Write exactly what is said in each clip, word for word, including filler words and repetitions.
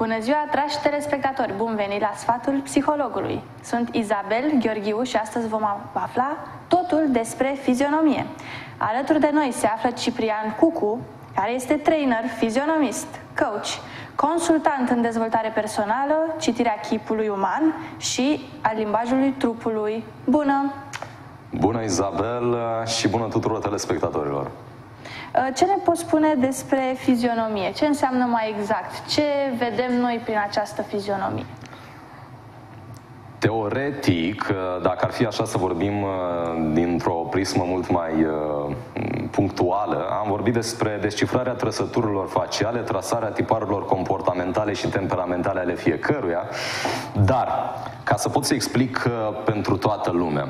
Bună ziua, dragi telespectatori! Bun venit la Sfatul Psihologului! Sunt Izabel Gheorghiu și astăzi vom afla totul despre fizionomie. Alături de noi se află Ciprian Cucu, care este trainer, fizionomist, coach, consultant în dezvoltare personală, citirea chipului uman și a limbajului trupului. Bună! Bună, Izabel, și bună tuturor telespectatorilor! Ce ne poți spune despre fizionomie? Ce înseamnă mai exact? Ce vedem noi prin această fizionomie? Teoretic, dacă ar fi așa să vorbim dintr-o prismă mult mai punctuală, am vorbit despre descifrarea trăsăturilor faciale, trasarea tiparurilor comportamentale și temperamentale ale fiecăruia, dar, ca să pot să explic pentru toată lumea,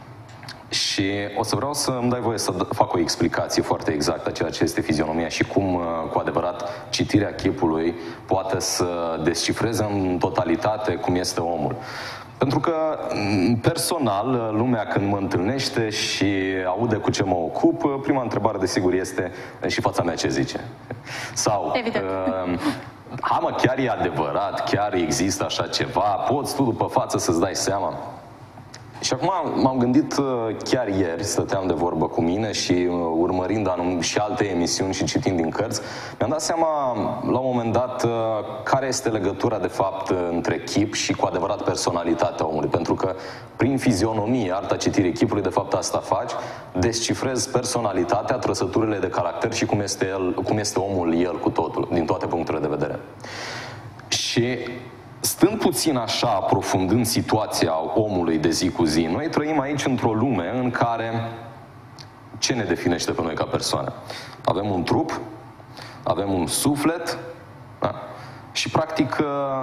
și o să vreau să îmi dai voie să fac o explicație foarte exactă a ceea ce este fizionomia și cum, cu adevărat, citirea chipului poate să descifreze în totalitate cum este omul. Pentru că, personal, lumea când mă întâlnește și aude cu ce mă ocup, prima întrebare, desigur, este și fața mea ce zice. Sau, uh, ha, mă, chiar e adevărat, chiar există așa ceva, poți tu după față să-ți dai seama? Și acum m-am gândit, chiar ieri, stăteam de vorbă cu mine și urmărind anum, și alte emisiuni și citind din cărți, mi-am dat seama, la un moment dat, care este legătura, de fapt, între chip și, cu adevărat, personalitatea omului. Pentru că, prin fizionomie, arta citirii chipului, de fapt, asta faci, descifrezi personalitatea, trăsăturile de caracter și cum este, el, cum este omul el cu totul, din toate punctele de vedere. Și stând puțin așa, aprofundând situația omului de zi cu zi, noi trăim aici într-o lume în care ce ne definește pe noi ca persoană? Avem un trup, avem un suflet, da? Și practic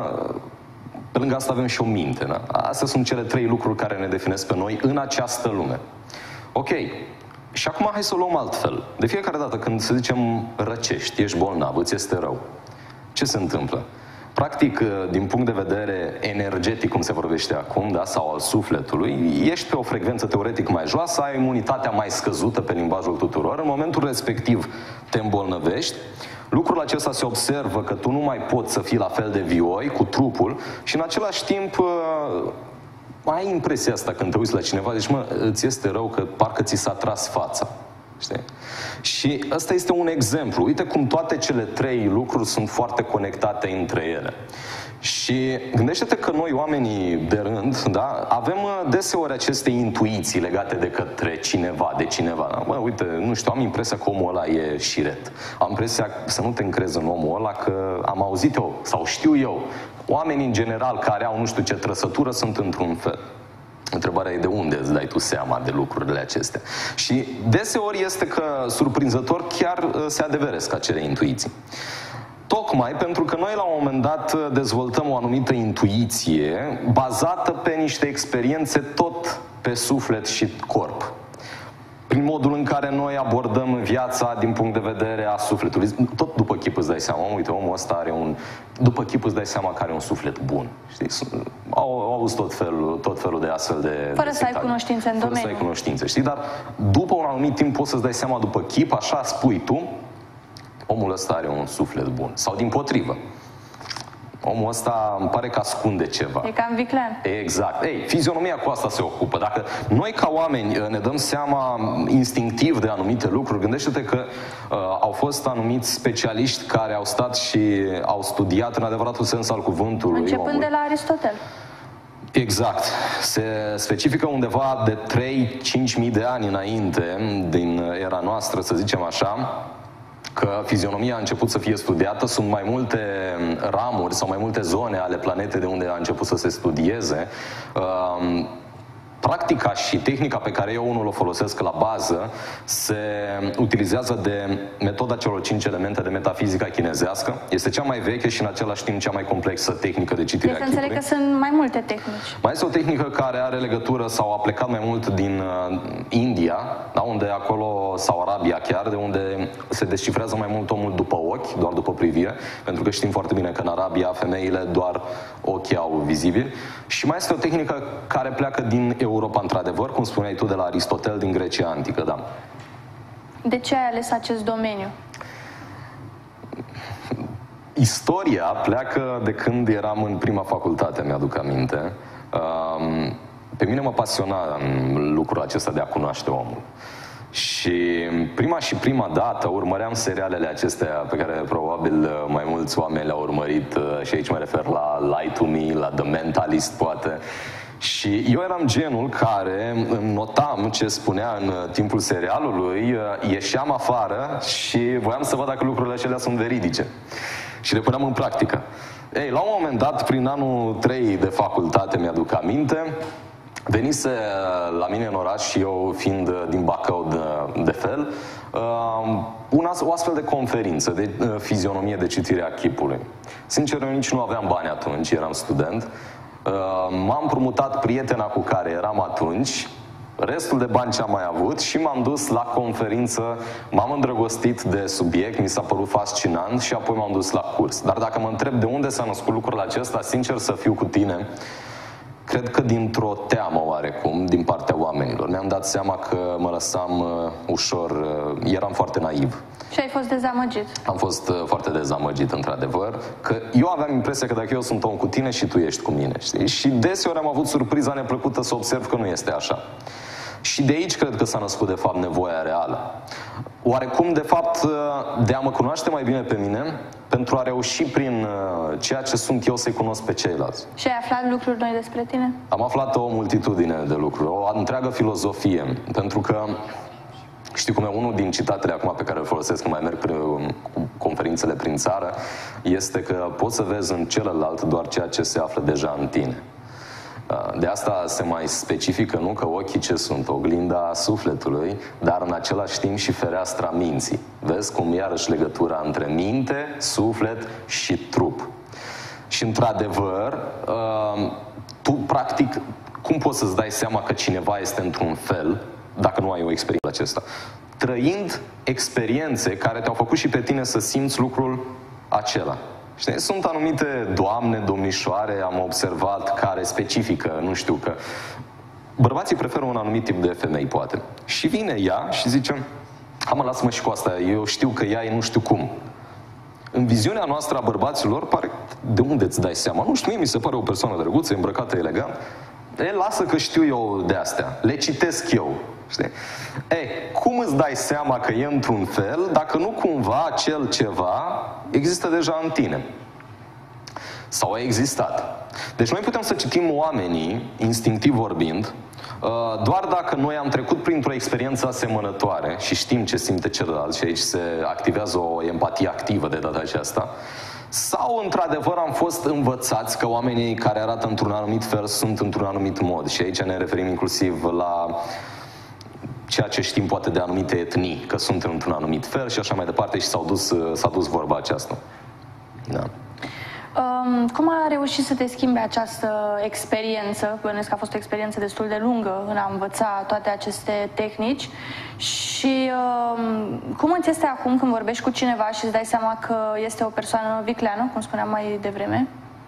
pe lângă asta avem și o minte. Da? Astea sunt cele trei lucruri care ne definesc pe noi în această lume. Ok. Și acum hai să o luăm altfel. De fiecare dată când, să zicem, răcești, ești bolnav, îți este rău, ce se întâmplă? Practic, din punct de vedere energetic, cum se vorbește acum, da, sau al sufletului, ești pe o frecvență teoretic mai joasă, ai imunitatea mai scăzută pe limbajul tuturor, în momentul respectiv te îmbolnăvești, lucrul acesta se observă că tu nu mai poți să fii la fel de vioi cu trupul și în același timp ai impresia asta când te uiți la cineva, zici, mă, îți este rău că parcă ți s-a tras fața. Știi? Și ăsta este un exemplu. Uite cum toate cele trei lucruri sunt foarte conectate între ele. Și gândește-te că noi, oamenii de rând, da, avem deseori aceste intuiții legate de către cineva, de cineva. Da? Bă, uite, nu știu, am impresia că omul ăla e șiret. Am impresia să nu te încrezi în omul ăla, că am auzit eu sau știu eu. Oamenii, în general, care au nu știu ce trăsătură, sunt într-un fel. Întrebarea e de unde îți dai tu seama de lucrurile acestea. Și deseori este că, surprinzător, chiar se adeveresc acele intuiții. Tocmai pentru că noi la un moment dat dezvoltăm o anumită intuiție bazată pe niște experiențe tot pe suflet și corp. Prin modul în care noi abordăm viața din punct de vedere a sufletului. Tot după chip îți dai seama, uite, omul ăsta are un... După chip îți dai seama că are un suflet bun. Știi? Au, au auzit tot felul, tot felul de astfel de... Fără de să ai cunoștințe în domeniu. Fără să ai cunoștințe, știi? Dar după un anumit timp poți să-ți dai seama după chip, așa spui tu, omul ăsta are un suflet bun. Sau dimpotrivă. Omul ăsta îmi pare că ascunde ceva. E cam viclean. Exact. Ei, fizionomia cu asta se ocupă. Dacă noi ca oameni ne dăm seama instinctiv de anumite lucruri, gândește-te că uh, au fost anumiți specialiști care au stat și au studiat în adevăratul sens al cuvântului. Începând omul. de la Aristotel. Exact. Se specifică undeva de trei-cinci mii de ani înainte din era noastră, să zicem așa, că fizionomia a început să fie studiată. Sunt mai multe ramuri sau mai multe zone ale planetei de unde a început să se studieze. Practica și tehnica pe care eu unul o folosesc la bază se utilizează de metoda celor cinci elemente de metafizica chinezească. Este cea mai veche și în același timp cea mai complexă tehnică de citire a chipului. Să înțeleg că sunt mai multe tehnici. Mai este o tehnică care are legătură sau a plecat mai mult din uh, India, da, unde acolo, sau Arabia chiar, de unde se descifrează mai mult omul după ochi, doar după privire, pentru că știm foarte bine că în Arabia femeile doar ochii au vizibili. Și mai este o tehnică care pleacă din Europa, într-adevăr, cum spuneai tu, de la Aristotel, din Grecia antică, da. De ce ai ales acest domeniu? istoria pleacă de când eram în prima facultate, mi-aduc aminte. Uh, pe mine mă pasiona lucrul acesta de a cunoaște omul. Și prima și prima dată urmăream serialele acestea pe care probabil mai mulți oameni le-au urmărit, și aici mă refer la Lie to Me, la The Mentalist, poate. Și eu eram genul care notam ce spunea în timpul serialului, ieșeam afară și voiam să văd dacă lucrurile acelea sunt veridice. Și le puneam în practică. Ei, la un moment dat, prin anul trei de facultate, mi-aduc aminte, venise la mine în oraș, și eu fiind din Bacău de, de fel, una, o astfel de conferință de fizionomie, de citire a chipului. Sincer, eu nici nu aveam bani atunci, eram student. M-am împrumutat prietena cu care eram atunci, restul de bani ce am mai avut, și m-am dus la conferință, m-am îndrăgostit de subiect, mi s-a părut fascinant și apoi m-am dus la curs. Dar dacă mă întreb de unde s-a născut lucrul acesta, sincer să fiu cu tine, cred că dintr-o teamă oarecum din partea oamenilor. Mi-am dat seama că mă lăsam uh, ușor, uh, eram foarte naiv. Și ai fost dezamăgit. Am fost uh, foarte dezamăgit, într-adevăr, că eu aveam impresia că dacă eu sunt om cu tine și tu ești cu mine, știi? Și deseori am avut surpriza neplăcută să observ că nu este așa. Și de aici cred că s-a născut, de fapt, nevoia reală. Oarecum, de fapt, de a mă cunoaște mai bine pe mine, pentru a reuși prin ceea ce sunt eu să-i cunosc pe ceilalți. Și ai aflat lucruri noi despre tine? Am aflat o multitudine de lucruri, o întreagă filozofie, pentru că știi cum e, unul din citatele acum pe care îl folosesc când mai merg prin conferințele prin țară, este că poți să vezi în celălalt doar ceea ce se află deja în tine. De asta se mai specifică, nu, că ochii ce sunt? Oglinda sufletului, dar în același timp și fereastra minții. Vezi cum iarăși legătura între minte, suflet și trup. Și într-adevăr, tu practic, cum poți să-ți dai seama că cineva este într-un fel dacă nu ai o experiență acesta? Trăind experiențe care te-au făcut și pe tine să simți lucrul acela. Știi? Sunt anumite doamne, domnișoare, am observat, care specifică, nu știu, că bărbații preferă un anumit tip de femei, poate. Și vine ea și zice, ha, mă, lasă-mă și cu asta, eu știu că ea e nu știu cum. În viziunea noastră a bărbaților, pare, de unde îți dai seama? Nu știu, mie mi se pare o persoană drăguță, îmbrăcată elegant. E, lasă că știu eu de astea, le citesc eu. Știi? E, cum îți dai seama că e într-un fel dacă nu cumva acel ceva există deja în tine? Sau a existat? Deci noi putem să citim oamenii, instinctiv vorbind, doar dacă noi am trecut printr-o experiență asemănătoare și știm ce simte celălalt, și aici se activează o empatie activă de data aceasta, sau într-adevăr am fost învățați că oamenii care arată într-un anumit fel sunt într-un anumit mod. Și aici ne referim inclusiv la ceea ce știm poate de anumite etnii, că sunt într-un anumit fel și așa mai departe, și s-au dus, s-a dus vorba aceasta. Da. Um, cum a reușit să te schimbe această experiență? Bănuiesc că a fost o experiență destul de lungă în a învăța toate aceste tehnici. Și um, cum îți este acum când vorbești cu cineva și îți dai seama că este o persoană vicleană, cum spuneam mai devreme?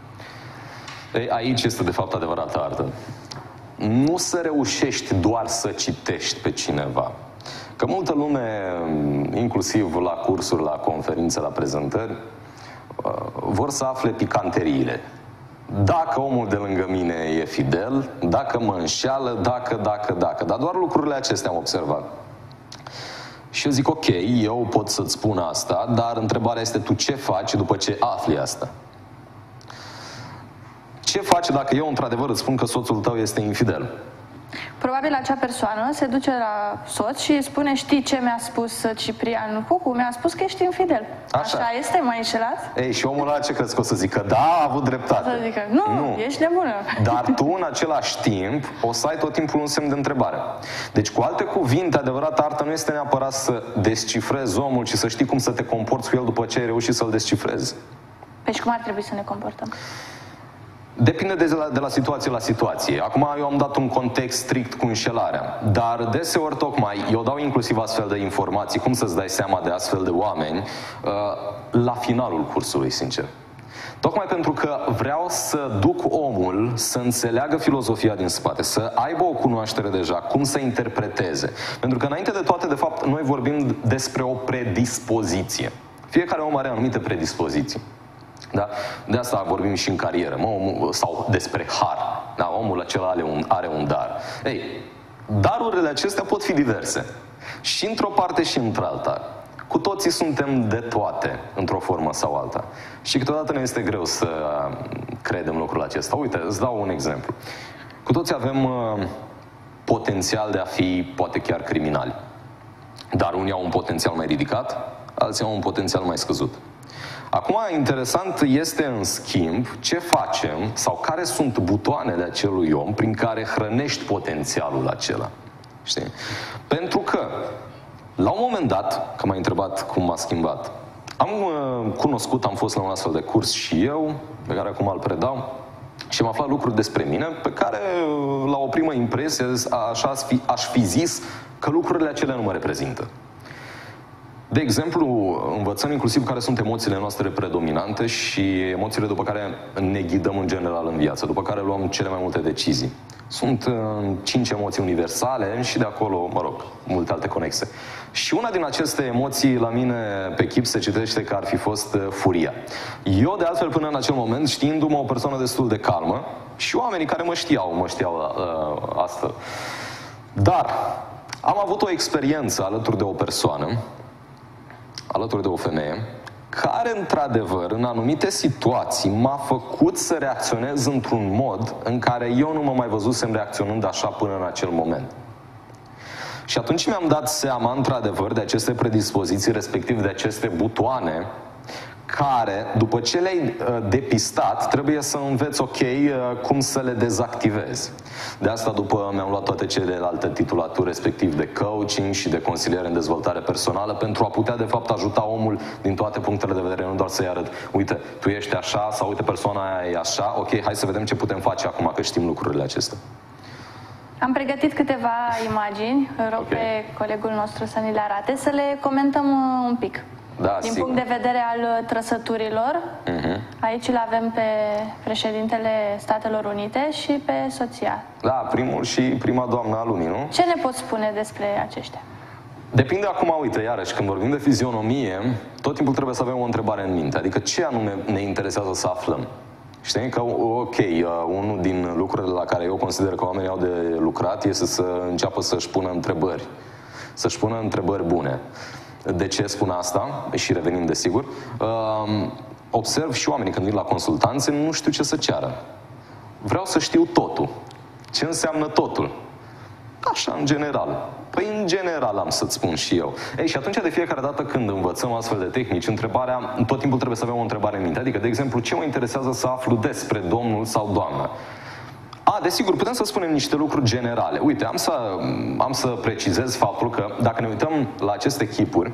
Ei, aici este de fapt adevărată artă. Nu să reușești doar să citești pe cineva. Că multă lume, inclusiv la cursuri, la conferințe, la prezentări, vor să afle picanteriile. Dacă omul de lângă mine e fidel, dacă mă înșeală, dacă, dacă, dacă. Dar doar lucrurile acestea am observat. Și eu zic, ok, eu pot să-ți spun asta, dar întrebarea este, tu ce faci după ce afli asta? Ce faci dacă eu într-adevăr îți spun că soțul tău este infidel? Probabil acea persoană se duce la soț și îi spune, știi ce mi-a spus Ciprian Cucu? Mi-a spus că ești infidel. Așa, Așa este? M-ai înșelat? Ei, și omul ăla ce crezi că o să zică? Da, a avut dreptate. O să zică, nu, nu, ești nebună. Dar tu în același timp o să ai tot timpul un semn de întrebare. Deci, cu alte cuvinte, adevărata artă nu este neapărat să descifrezi omul, ci să știi cum să te comporți cu el după ce ai reușit să-l descifrezi. Păi și cum ar trebui să ne comportăm? Depinde de la, de la situație la situație. Acum eu am dat un context strict cu înșelarea, dar deseori tocmai eu dau inclusiv astfel de informații, cum să-ți dai seama de astfel de oameni, la finalul cursului, sincer. Tocmai pentru că vreau să duc omul să înțeleagă filozofia din spate, să aibă o cunoaștere deja, cum să interpreteze. Pentru că înainte de toate, de fapt, noi vorbim despre o predispoziție. Fiecare om are anumite predispoziții. Da? De asta vorbim și în carieră, mă, omul, sau despre har. Da? Omul acela are un, are un dar. Ei, darurile acestea pot fi diverse. Și într-o parte și într-alta. Cu toții suntem de toate, într-o formă sau alta. Și câteodată ne este greu să credem lucrul acesta. Uite, îți dau un exemplu. Cu toții avem uh, potențial de a fi, poate chiar criminali. Dar unii au un potențial mai ridicat, alții au un potențial mai scăzut. Acum, interesant este, în schimb, ce facem sau care sunt butoanele acelui om prin care hrănești potențialul acela. Știi? Pentru că, la un moment dat, că m-ai întrebat cum m-a schimbat, am uh, cunoscut, am fost la un astfel de curs și eu, pe care acum îl predau, și am aflat lucruri despre mine pe care, la o primă impresie, așa aș fi, aș fi zis că lucrurile acelea nu mă reprezintă. De exemplu, învățăm inclusiv care sunt emoțiile noastre predominante și emoțiile după care ne ghidăm în general în viață, după care luăm cele mai multe decizii. Sunt uh, cinci emoții universale și de acolo, mă rog, multe alte conexe. Și una din aceste emoții la mine pe chip se citește că ar fi fost uh, furia. Eu, de altfel, până în acel moment, știindu-mă o persoană destul de calmă și oamenii care mă știau, mă știau uh, asta. Dar am avut o experiență alături de o persoană, alături de o femeie, care, într-adevăr, în anumite situații m-a făcut să reacționez într-un mod în care eu nu mă mai văzusem reacționând așa până în acel moment. Și atunci mi-am dat seama, într-adevăr, de aceste predispoziții, respectiv de aceste butoane, care, după ce le-ai uh, depistat, trebuie să înveți, ok, uh, cum să le dezactivezi. De asta, după mi-am luat toate celelalte titulaturi, respectiv de coaching și de consiliere în dezvoltare personală, pentru a putea, de fapt, ajuta omul din toate punctele de vedere, nu doar să-i arăt, uite, tu ești așa, sau uite, persoana aia e așa, ok, hai să vedem ce putem face acum, că știm lucrurile acestea. Am pregătit câteva imagini, rog okay. pe colegul nostru să ni le arate, să le comentăm uh, un pic. Da, din sigur. punct de vedere al trăsăturilor, uh-huh. aici îl avem pe președintele Statelor Unite și pe soția. Da, primul și prima doamnă a lumii, nu? Ce ne poți spune despre aceștia? Depinde acum, uite, iarăși, când vorbim de fizionomie, tot timpul trebuie să avem o întrebare în minte. Adică ce anume ne interesează să aflăm? Știi? Că, ok, uh, unul din lucrurile la care eu consider că oamenii au de lucrat este să înceapă să-și pună întrebări. Să-și pună întrebări bune. De ce spun asta? Și revenim, desigur. Uh, observ și oamenii când vin la consultanțe, nu știu ce să ceară. Vreau să știu totul. Ce înseamnă totul? Așa, în general. Păi, în general, am să-ți spun și eu. Ei, și atunci, de fiecare dată când învățăm astfel de tehnici, întrebarea, tot timpul trebuie să avem o întrebare în minte. Adică, de exemplu, ce mă interesează să aflu despre domnul sau doamna? A, desigur, putem să spunem niște lucruri generale. Uite, am să, am să precizez faptul că, dacă ne uităm la aceste chipuri,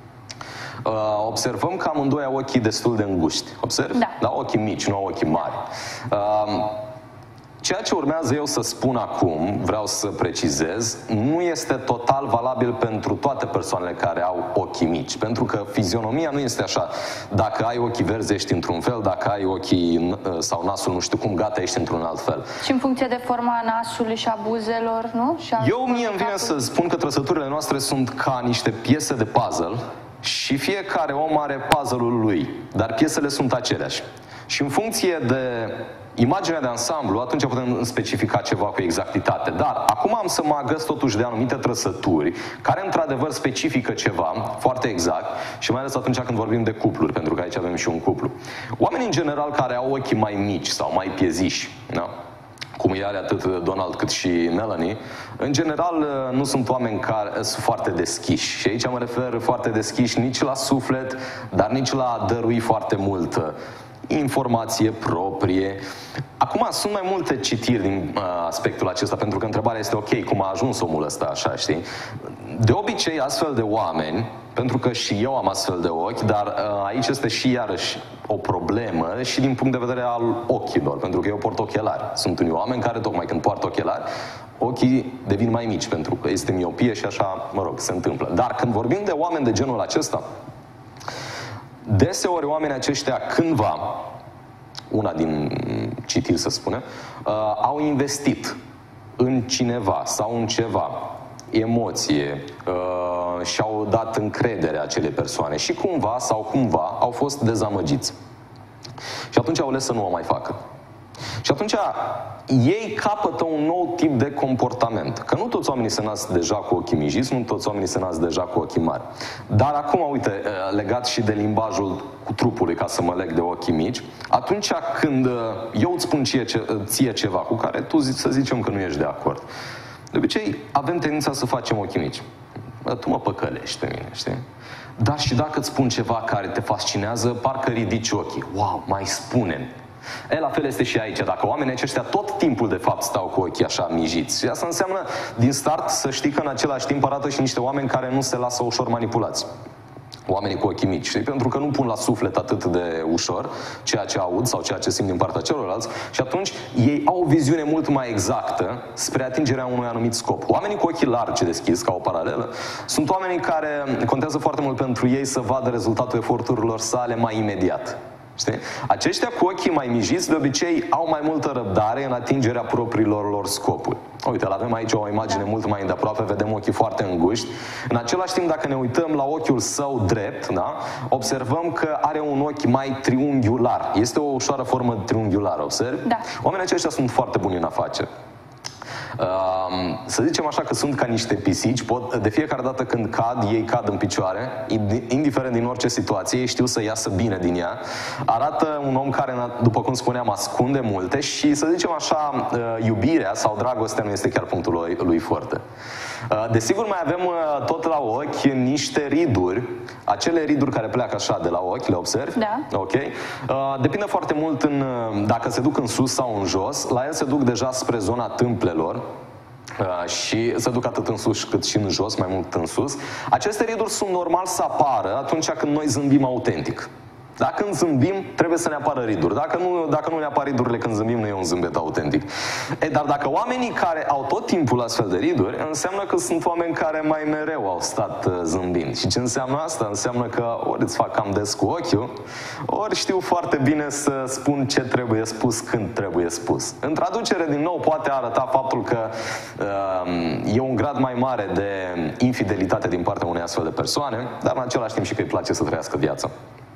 uh, observăm că amândoi au ochii destul de înguști. Observi? Da. Da, ochii mici, nu au ochii mari. Uh, Ceea ce urmează eu să spun acum, vreau să precizez, nu este total valabil pentru toate persoanele care au ochii mici. Pentru că fizionomia nu este așa. Dacă ai ochii verzi, ești într-un fel, dacă ai ochii sau nasul nu știu cum, gata, ești într-un alt fel. Și în funcție de forma nasului și a buzelor, nu? Și a eu mie îmi vine să spun că trăsăturile noastre sunt ca niște piese de puzzle și fiecare om are puzzle-ul lui, dar piesele sunt aceleași. Și în funcție de imaginea de ansamblu, atunci putem specifica ceva cu exactitate. Dar acum am să mă agăs totuși de anumite trăsături care într-adevăr specifică ceva foarte exact și mai ales atunci când vorbim de cupluri, pentru că aici avem și un cuplu. Oamenii în general care au ochii mai mici sau mai pieziși, da? Cum îi are atât Donald cât și Melanie, în general nu sunt oameni care sunt foarte deschiși. Și aici mă refer foarte deschiși nici la suflet, dar nici la a dărui foarte mult informație proprie. Acum sunt mai multe citiri din uh, aspectul acesta, pentru că întrebarea este ok, cum a ajuns omul ăsta așa, știi? De obicei, astfel de oameni, pentru că și eu am astfel de ochi, dar uh, aici este și iarăși o problemă și din punct de vedere al ochilor, pentru că eu port ochelari. Sunt unii oameni care, tocmai când poartă ochelari, ochii devin mai mici, pentru că este miopie și așa, mă rog, se întâmplă. Dar când vorbim de oameni de genul acesta, deseori oamenii aceștia cândva, una din citiri să spunem, uh, au investit în cineva sau în ceva, emoție, uh, și-au dat încredere acelei persoane și cumva sau cumva au fost dezamăgiți. Și atunci au ales să nu o mai facă. Și atunci ei capătă un nou tip de comportament. Că nu toți oamenii se nasc deja cu ochii mijiți, nu toți oamenii se nasc deja cu ochii mari. Dar acum, uite, legat și de limbajul cu trupului, ca să mă leg de ochii mici, atunci când eu îți spun ție, ție ceva cu care tu zici, să zicem că nu ești de acord, de obicei avem tendința să facem ochii mici. Bă, tu mă păcălești pe mine, știi? Dar și dacă îți spun ceva care te fascinează, parcă ridici ochii. Wow, mai spune-mi. E, la fel este și aici. Dacă oamenii aceștia tot timpul, de fapt, stau cu ochii așa mijiți. Și asta înseamnă, din start, să știi că în același timp arată și niște oameni care nu se lasă ușor manipulați. Oamenii cu ochii mici, știi? Pentru că nu pun la suflet atât de ușor ceea ce aud sau ceea ce simt din partea celorlalți și atunci ei au o viziune mult mai exactă spre atingerea unui anumit scop. Oamenii cu ochii largi deschiși, ca o paralelă, sunt oamenii care contează foarte mult pentru ei să vadă rezultatul eforturilor sale mai imediat. Știi? Aceștia cu ochii mai mijiți, de obicei, au mai multă răbdare în atingerea propriilor lor scopuri. Uite, avem aici o imagine mult mai îndeaproape, vedem ochii foarte înguști. În același timp, dacă ne uităm la ochiul său drept, da, observăm că are un ochi mai triunghiular. Este o ușoară formă triunghiulară, observi? Da. Oamenii aceștia sunt foarte buni în afaceri. Uh, să zicem așa că sunt ca niște pisici, pot, de fiecare dată când cad, ei cad în picioare, indiferent din orice situație, ei știu să iasă bine din ea. Arată un om care, după cum spuneam, ascunde multe și, să zicem așa, uh, iubirea sau dragostea nu este chiar punctul lui, lui forte. Uh, desigur, mai avem uh, tot la ochi niște riduri, acele riduri care pleacă așa de la ochi, le observi? Da. Ok. Uh, depinde foarte mult în, dacă se duc în sus sau în jos. La el se duc deja spre zona tâmplelor. Uh, și se duc atât în sus cât și în jos, mai mult în sus. Aceste riduri sunt normal să apară atunci când noi zâmbim autentic. Dacă când zâmbim, trebuie să ne apară riduri. Dacă nu, dacă nu ne apar ridurile când zâmbim, nu e un zâmbet autentic. E, dar dacă oamenii care au tot timpul astfel de riduri, înseamnă că sunt oameni care mai mereu au stat uh, zâmbind. Și ce înseamnă asta? Înseamnă că ori îți fac cam des cu ochiul, ori știu foarte bine să spun ce trebuie spus când trebuie spus. În traducere, din nou, poate arăta faptul că uh, e un grad mai mare de infidelitate din partea unei astfel de persoane, dar în același timp și că îi place să trăiască viața.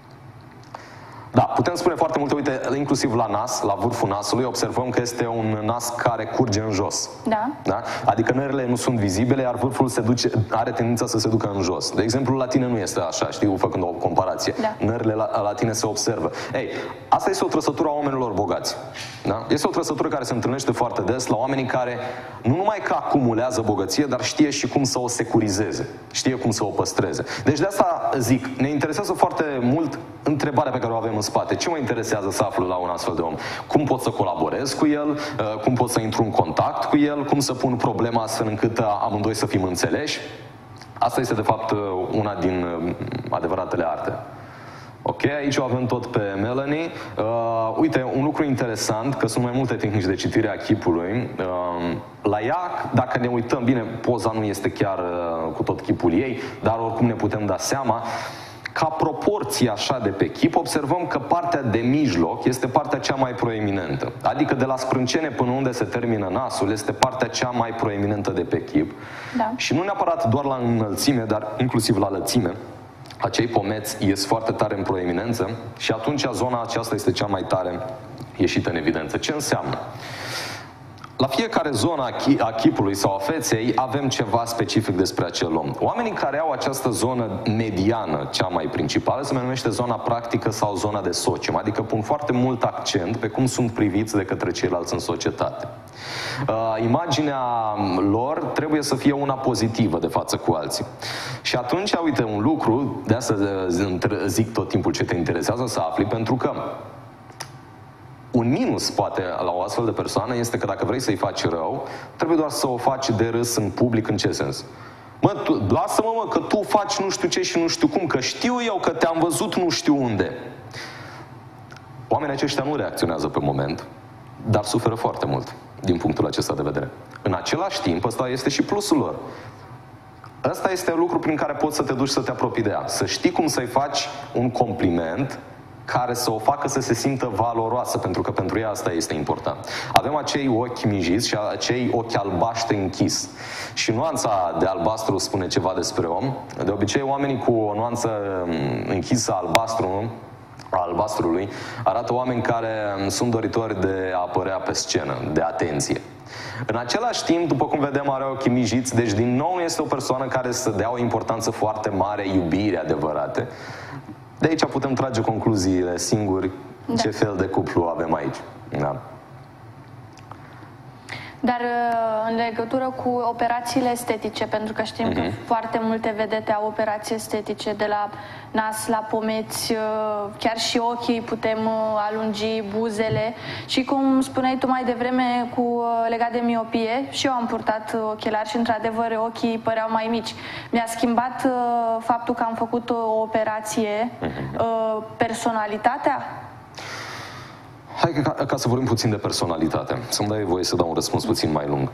Da, putem spune foarte multe, uite, inclusiv la nas, la vârful nasului, observăm că este un nas care curge în jos. Da. Da? Adică nările nu sunt vizibile, iar vârful se duce, are tendința să se ducă în jos. De exemplu, la tine nu este așa, știu, făcând o comparație. Da. Nările la, la tine se observă. Ei, asta este o trăsătură a oamenilor bogați. Da? Este o trăsătură care se întâlnește foarte des la oamenii care nu numai că acumulează bogăție, dar știe și cum să o securizeze. Știe cum să o păstreze. Deci de asta zic, ne interesează foarte mult întrebarea pe care o avem în spate. Ce mă interesează să aflu la un astfel de om? Cum pot să colaborez cu el? Cum pot să intru în contact cu el? Cum să pun problema astfel încât amândoi să fim înțeleși? Asta este, de fapt, una din adevăratele arte. Ok, aici o avem tot pe Melanie. Uh, uite, un lucru interesant, că sunt mai multe tehnici de citire a chipului. Uh, la ea, dacă ne uităm, bine, poza nu este chiar uh, cu tot chipul ei, dar oricum ne putem da seama, ca proporție așa de pe chip, observăm că partea de mijloc este partea cea mai proeminentă. Adică de la sprâncene până unde se termină nasul, este partea cea mai proeminentă de pe chip. Da. Și nu neapărat doar la înălțime, dar inclusiv la lățime. Acei pomeți ies foarte tare în proeminență și atunci zona aceasta este cea mai tare ieșită în evidență. Ce înseamnă? La fiecare zonă a chipului sau a feței avem ceva specific despre acel om. Oamenii care au această zonă mediană, cea mai principală, se numește zona practică sau zona de socium, adică pun foarte mult accent pe cum sunt priviți de către ceilalți în societate. Uh, imaginea lor trebuie să fie una pozitivă de față cu alții. Și atunci, uite, un lucru, de asta zic tot timpul ce te interesează să afli, pentru că un minus, poate, la o astfel de persoană este că dacă vrei să-i faci rău, trebuie doar să o faci de râs în public. În ce sens? Mă, tu, lasă-mă, mă, că tu faci nu știu ce și nu știu cum, că știu eu că te-am văzut nu știu unde. Oamenii aceștia nu reacționează pe moment, dar suferă foarte mult din punctul acesta de vedere. În același timp, ăsta este și plusul lor. Ăsta este un lucru prin care poți să te duci să te apropii de ea. Să știi cum să-i faci un compliment care să o facă să se simtă valoroasă, pentru că pentru ea asta este important. Avem acei ochi mijiți și acei ochi albaștri închis. Și nuanța de albastru spune ceva despre om. De obicei, oamenii cu o nuanță închisă albastru a albastrului, arată oameni care sunt doritori de a apărea pe scenă, de atenție. În același timp, după cum vedem, are ochii mijiți, deci din nou este o persoană care să dea o importanță foarte mare iubirii adevărate. De aici putem trage concluziile singuri da. ce fel de cuplu avem aici. Da. Dar în legătură cu operațiile estetice, pentru că știm uh-huh. că foarte multe vedete au operații estetice, de la nas la pomeți, chiar și ochii putem alungi, buzele. Și cum spuneai tu mai devreme cu legat de miopie, și eu am purtat ochelari și într-adevăr ochii păreau mai mici. Mi-a schimbat faptul că am făcut o operație uh-huh. personalitatea? Hai ca, ca să vorbim puțin de personalitate. Să-mi dai voie să dau un răspuns puțin mai lung.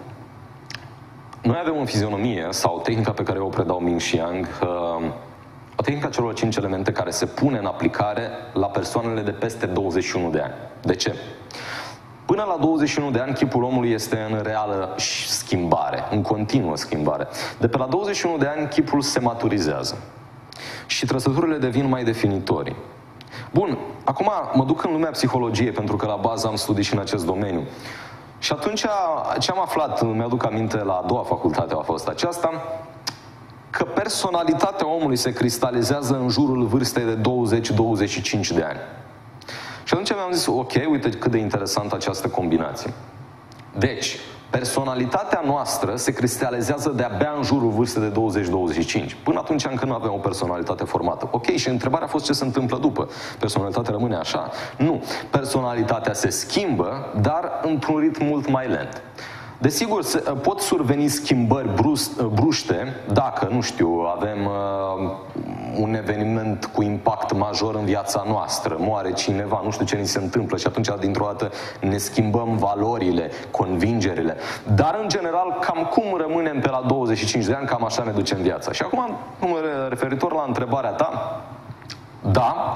Noi avem în fizionomie, sau tehnica pe care o predau Ming și Yang, uh, o tehnică a celor cinci elemente care se pune în aplicare la persoanele de peste douăzeci și unu de ani. De ce? Până la douăzeci și unu de ani, chipul omului este în reală schimbare, în continuă schimbare. De pe la douăzeci și unu de ani, chipul se maturizează și trăsăturile devin mai definitorii. Bun, acum mă duc în lumea psihologiei, pentru că la bază am studii și în acest domeniu. Și atunci ce am aflat, mi-aduc aminte, la a doua facultate a fost aceasta, că personalitatea omului se cristalizează în jurul vârstei de douăzeci douăzeci și cinci de ani. Și atunci mi-am zis, ok, uite cât de interesantă această combinație. Deci, personalitatea noastră se cristalizează de-abia în jurul vârstei de douăzeci douăzeci și cinci. Până atunci încă nu avem o personalitate formată. Ok, și întrebarea a fost ce se întâmplă după. Personalitatea rămâne așa? Nu. Personalitatea se schimbă, dar într-un ritm mult mai lent. Desigur, se, pot surveni schimbări brus, bruște dacă, nu știu, avem uh, un eveniment cu impact major în viața noastră, moare cineva, nu știu ce ni se întâmplă și atunci, dintr-o dată, ne schimbăm valorile, convingerile. Dar, în general, cam cum rămânem pe la douăzeci și cinci de ani, cam așa ne ducem viața. Și acum, referitor la întrebarea ta, da,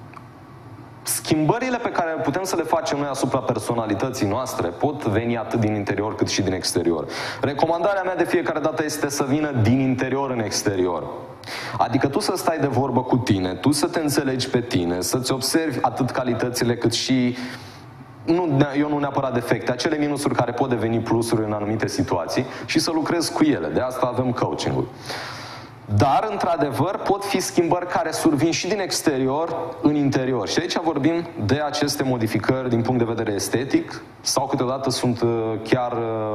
schimbările pe care putem să le facem noi asupra personalității noastre pot veni atât din interior cât și din exterior. Recomandarea mea de fiecare dată este să vină din interior în exterior. Adică tu să stai de vorbă cu tine, tu să te înțelegi pe tine, să-ți observi atât calitățile cât și, nu, eu nu neapărat defecte, acele minusuri care pot deveni plusuri în anumite situații și să lucrezi cu ele. De asta avem coaching-ul. Dar, într-adevăr, pot fi schimbări care survin și din exterior în interior. Și aici vorbim de aceste modificări din punct de vedere estetic sau câteodată sunt chiar,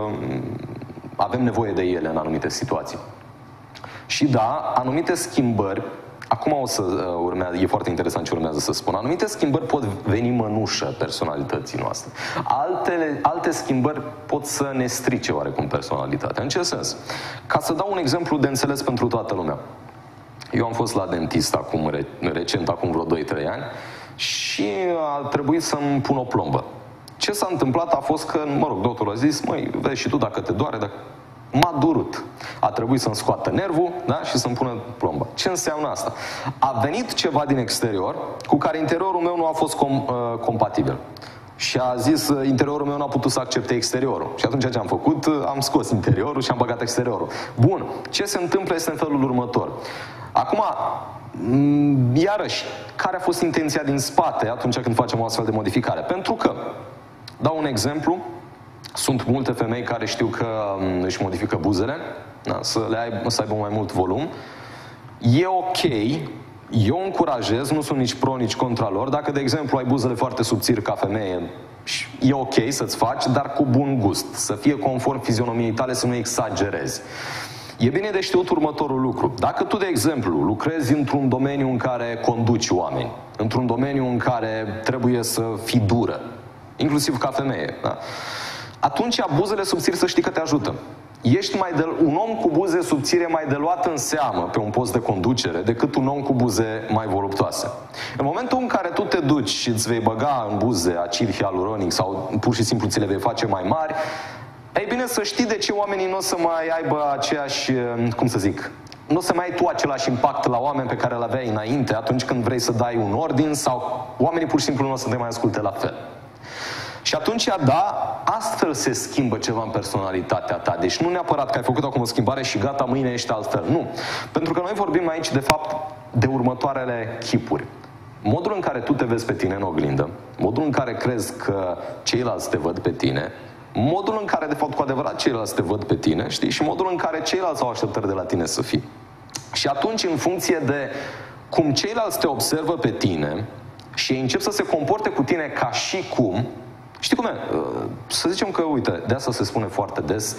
avem nevoie de ele în anumite situații. Și da, anumite schimbări, acum o să urmează, e foarte interesant ce urmează să spun, anumite schimbări pot veni mănușă personalității noastre. Altele, alte schimbări pot să ne strice oarecum personalitatea. În ce sens? Ca să dau un exemplu de înțeles pentru toată lumea. Eu am fost la dentist acum, recent, acum vreo doi trei ani și a trebuit să-mi pun o plombă. Ce s-a întâmplat a fost că, mă rog, doctorul a zis, măi, vezi și tu dacă te doare, dacă... M-a durut. A trebuit să-mi scoată nervul, da? Și să-mi pună plomba. Ce înseamnă asta? A venit ceva din exterior cu care interiorul meu nu a fost com, uh, compatibil. Și a zis, uh, interiorul meu nu a putut să accepte exteriorul. Și atunci ce am făcut? Uh, am scos interiorul și am băgat exteriorul. Bun. Ce se întâmplă este în felul următor. Acum, m- iarăși, care a fost intenția din spate atunci când facem o astfel de modificare? Pentru că, dau un exemplu, sunt multe femei care știu că își modifică buzele, da, să le aibă, să aibă mai mult volum. E ok, eu încurajez, nu sunt nici pro, nici contra lor. Dacă, de exemplu, ai buzele foarte subțiri ca femeie, e ok să-ți faci, dar cu bun gust. Să fie conform fizionomiei tale, să nu exagerezi. E bine de știut următorul lucru. Dacă tu, de exemplu, lucrezi într-un domeniu în care conduci oameni, într-un domeniu în care trebuie să fii dură, inclusiv ca femeie, da? Atunci buzele subțiri să știi că te ajută. Ești mai de, un om cu buze subțire mai de luat în seamă pe un post de conducere decât un om cu buze mai voluptoase. În momentul în care tu te duci și îți vei băga în buze acid hialuronic sau pur și simplu ți le vei face mai mari, ei bine să știi de ce oamenii nu o să mai aibă aceeași, cum să zic, nu o să mai ai tu același impact la oameni pe care îl aveai înainte atunci când vrei să dai un ordin sau oamenii pur și simplu nu o să te mai asculte la fel. Și atunci, da, astfel se schimbă ceva în personalitatea ta. Deci nu neapărat că ai făcut acum o schimbare și gata, mâine ești altfel. Nu. Pentru că noi vorbim aici, de fapt, de următoarele chipuri. modul în care tu te vezi pe tine în oglindă, modul în care crezi că ceilalți te văd pe tine, modul în care, de fapt, cu adevărat ceilalți te văd pe tine, știi? Și modul în care ceilalți au așteptări de la tine să fii. Și atunci, în funcție de cum ceilalți te observă pe tine și ei încep să se comporte cu tine ca și cum, știi cum e? Să zicem că, uite, de asta se spune foarte des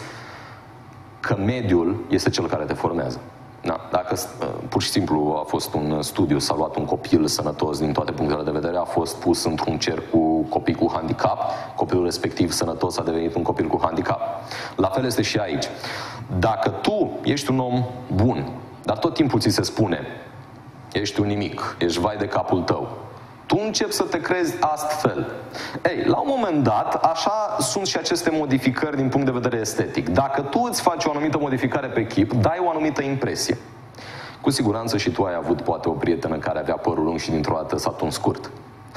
că mediul este cel care te formează. Da, dacă pur și simplu a fost un studiu, s-a luat un copil sănătos din toate punctele de vedere, a fost pus într-un cerc cu copii cu handicap, copilul respectiv sănătos a devenit un copil cu handicap. La fel este și aici. Dacă tu ești un om bun, dar tot timpul ți se spune ești un nimic, ești vai de capul tău, tu începi să te crezi astfel. Ei, la un moment dat, așa sunt și aceste modificări din punct de vedere estetic. Dacă tu îți faci o anumită modificare pe chip, dai o anumită impresie. Cu siguranță și tu ai avut poate o prietenă care avea părul lung și dintr-o dată s-a tuns scurt.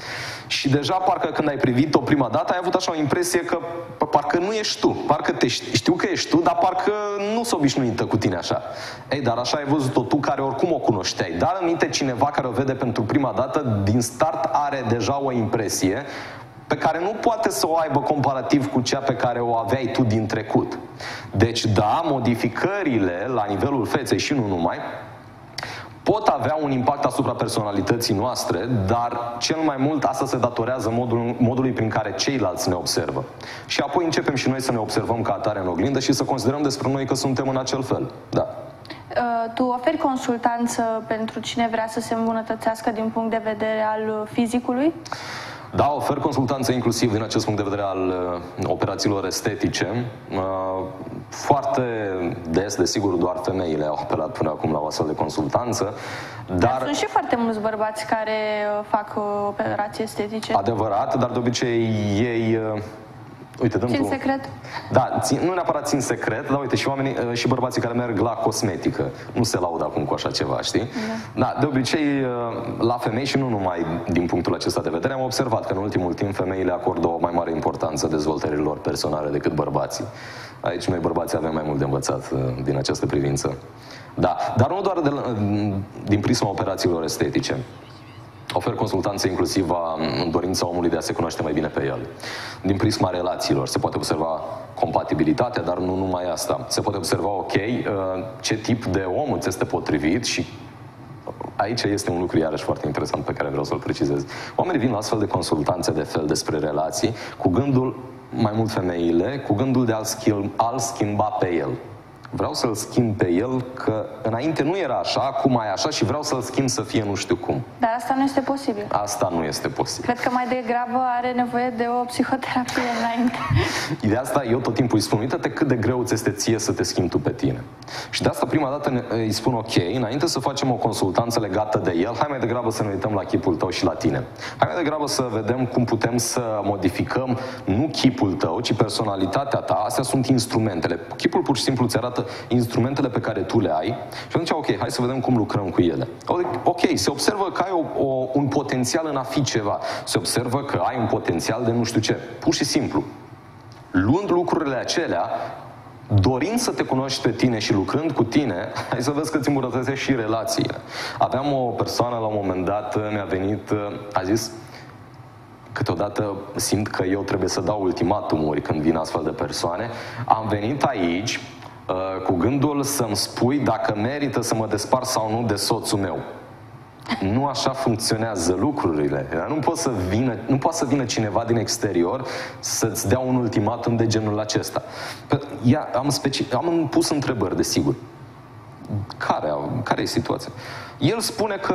Și deja parcă când ai privit-o prima dată, ai avut așa o impresie că parcă nu ești tu. Parcă te știu că ești tu, dar parcă nu s-o obișnuită cu tine așa. Ei, dar așa ai văzut-o tu care oricum o cunoșteai. Dar în minte cineva care o vede pentru prima dată, din start are deja o impresie pe care nu poate să o aibă comparativ cu cea pe care o aveai tu din trecut. Deci da, modificările la nivelul feței și nu numai, pot avea un impact asupra personalității noastre, dar cel mai mult asta se datorează modul, modului prin care ceilalți ne observă. Și apoi începem și noi să ne observăm ca atare în oglindă și să considerăm despre noi că suntem în acel fel. Da. Tu oferi consultanță pentru cine vrea să se îmbunătățească din punct de vedere al fizicului? Da, ofer consultanță inclusiv din acest punct de vedere al uh, operațiilor estetice. Uh, foarte des, desigur, doar femeile au apelat până acum la o astfel de consultanță. Dar, dar sunt și foarte mulți bărbați care uh, fac uh, operații estetice. Adevărat, dar de obicei ei... Uh, Uite, dăm țin tu... secret? Da, țin, nu neapărat țin secret, dar uite, și oamenii, și bărbații care merg la cosmetică nu se laudă acum cu așa ceva, știi? Da. Da, de obicei, la femei și nu numai din punctul acesta de vedere, am observat că în ultimul timp femeile acordă o mai mare importanță dezvoltărilor personale decât bărbații. Aici noi bărbații avem mai mult de învățat din această privință. Da, dar nu doar de, din prisma operațiilor estetice. Ofer consultanță inclusiv în dorința omului de a se cunoaște mai bine pe el. Din prisma relațiilor se poate observa compatibilitatea, dar nu numai asta. Se poate observa, ok, ce tip de om îți este potrivit și aici este un lucru iarăși foarte interesant pe care vreau să-l precizez. Oamenii vin la astfel de consultanțe de fel despre relații cu gândul, mai mult femeile, cu gândul de a-l schimba, a-l schimba pe el. Vreau să-l schimb pe el, că înainte nu era așa, acum mai așa și vreau să-l schimb să fie nu știu cum. Dar asta nu este posibil. Asta nu este posibil. Cred că mai degrabă are nevoie de o psihoterapie înainte. De asta eu tot timpul îi spun, uite-te cât de greu ți este ție să te schimbi tu pe tine. Și de asta prima dată îi spun, ok, înainte să facem o consultanță legată de el, hai mai degrabă să ne uităm la chipul tău și la tine. Hai mai degrabă să vedem cum putem să modificăm nu chipul tău, ci personalitatea ta. Astea sunt instrumentele. Chipul pur și simplu îți arată instrumentele pe care tu le ai și atunci, ok, hai să vedem cum lucrăm cu ele. Ok, se observă că ai o, o, un potențial în a fi ceva. Se observă că ai un potențial de nu știu ce. Pur și simplu. Luând lucrurile acelea, dorind să te cunoști pe tine și lucrând cu tine, hai să vezi că îți îmbunătățești și relațiile. Aveam o persoană la un moment dat, mi-a venit, a zis, câteodată simt că eu trebuie să dau ultimatumuri când vin astfel de persoane. Am venit aici cu gândul să-mi spui dacă merită să mă despart sau nu de soțul meu. Nu așa funcționează lucrurile. Nu poate să vină, nu poate să vină cineva din exterior să-ți dea un ultimatum de genul acesta. Ia, am, speci- am pus întrebări, desigur. Care, care e situația? El spune că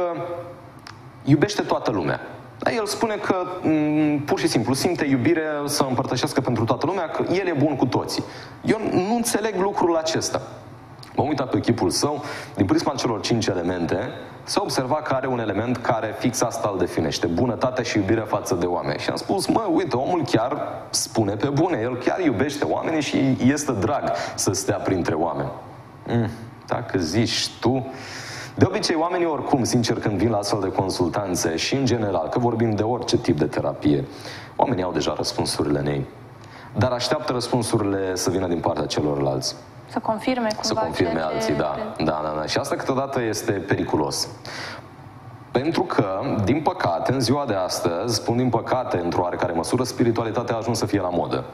iubește toată lumea. El spune că m, pur și simplu simte iubire să împărtășească pentru toată lumea, că el e bun cu toții. Eu nu înțeleg lucrul acesta. M-am uitat pe chipul său, din prisma celor cinci elemente, se observa că are un element care fix asta îl definește, bunătatea și iubirea față de oameni. Și am spus, mă, uite, omul chiar spune pe bune, el chiar iubește oamenii și este drag să stea printre oameni. Mm, dacă zici tu... De obicei, oamenii oricum, sincer, când vin la astfel de consultanțe și în general, că vorbim de orice tip de terapie, oamenii au deja răspunsurile în ei. Dar așteaptă răspunsurile să vină din partea celorlalți. Să confirme cumva. Să confirme alții, da. Da, da, da. Și asta câteodată este periculos. Pentru că, din păcate, în ziua de astăzi, spun din păcate, într-o oarecare măsură, spiritualitatea a ajuns să fie la modă.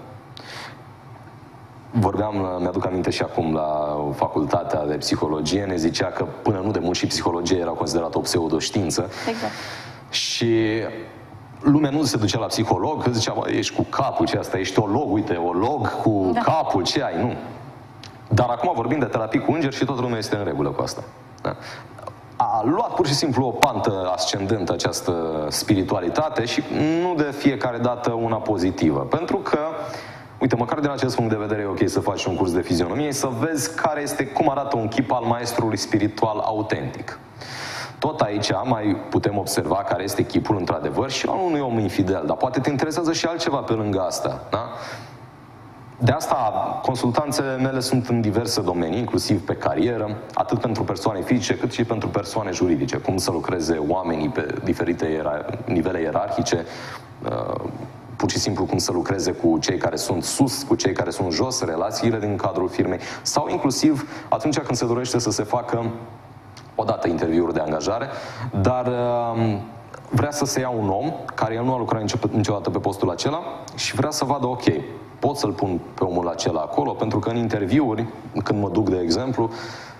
Vorbeam, mi-aduc aminte și acum la facultatea de psihologie, ne zicea că până nu de mult și psihologia era considerată o pseudoștiință. Exact. Și lumea nu se ducea la psiholog, că zicea, bă, ești cu capul, ce asta, ești olog, uite, olog cu da. capul, ce ai, nu. Dar acum vorbim de terapii cu îngeri și toată lumea este în regulă cu asta. Da? A luat pur și simplu o pantă ascendentă această spiritualitate și nu de fiecare dată una pozitivă. Pentru că, uite, măcar din acest punct de vedere e ok să faci un curs de fizionomie, să vezi care este, cum arată un chip al maestrului spiritual autentic. Tot aici mai putem observa care este chipul într-adevăr și al unui om infidel, dar poate te interesează și altceva pe lângă asta, da? De asta consultanțele mele sunt în diverse domenii, inclusiv pe carieră, atât pentru persoane fizice cât și pentru persoane juridice, cum să lucreze oamenii pe diferite nivele ierarhice, pur și simplu cum să lucreze cu cei care sunt sus, cu cei care sunt jos, relațiile din cadrul firmei, sau inclusiv atunci când se dorește să se facă odată interviuri de angajare, dar vrea să se ia un om care el nu a lucrat niciodată pe postul acela și vrea să vadă, ok, pot să-l pun pe omul acela acolo, pentru că în interviuri, când mă duc, de exemplu,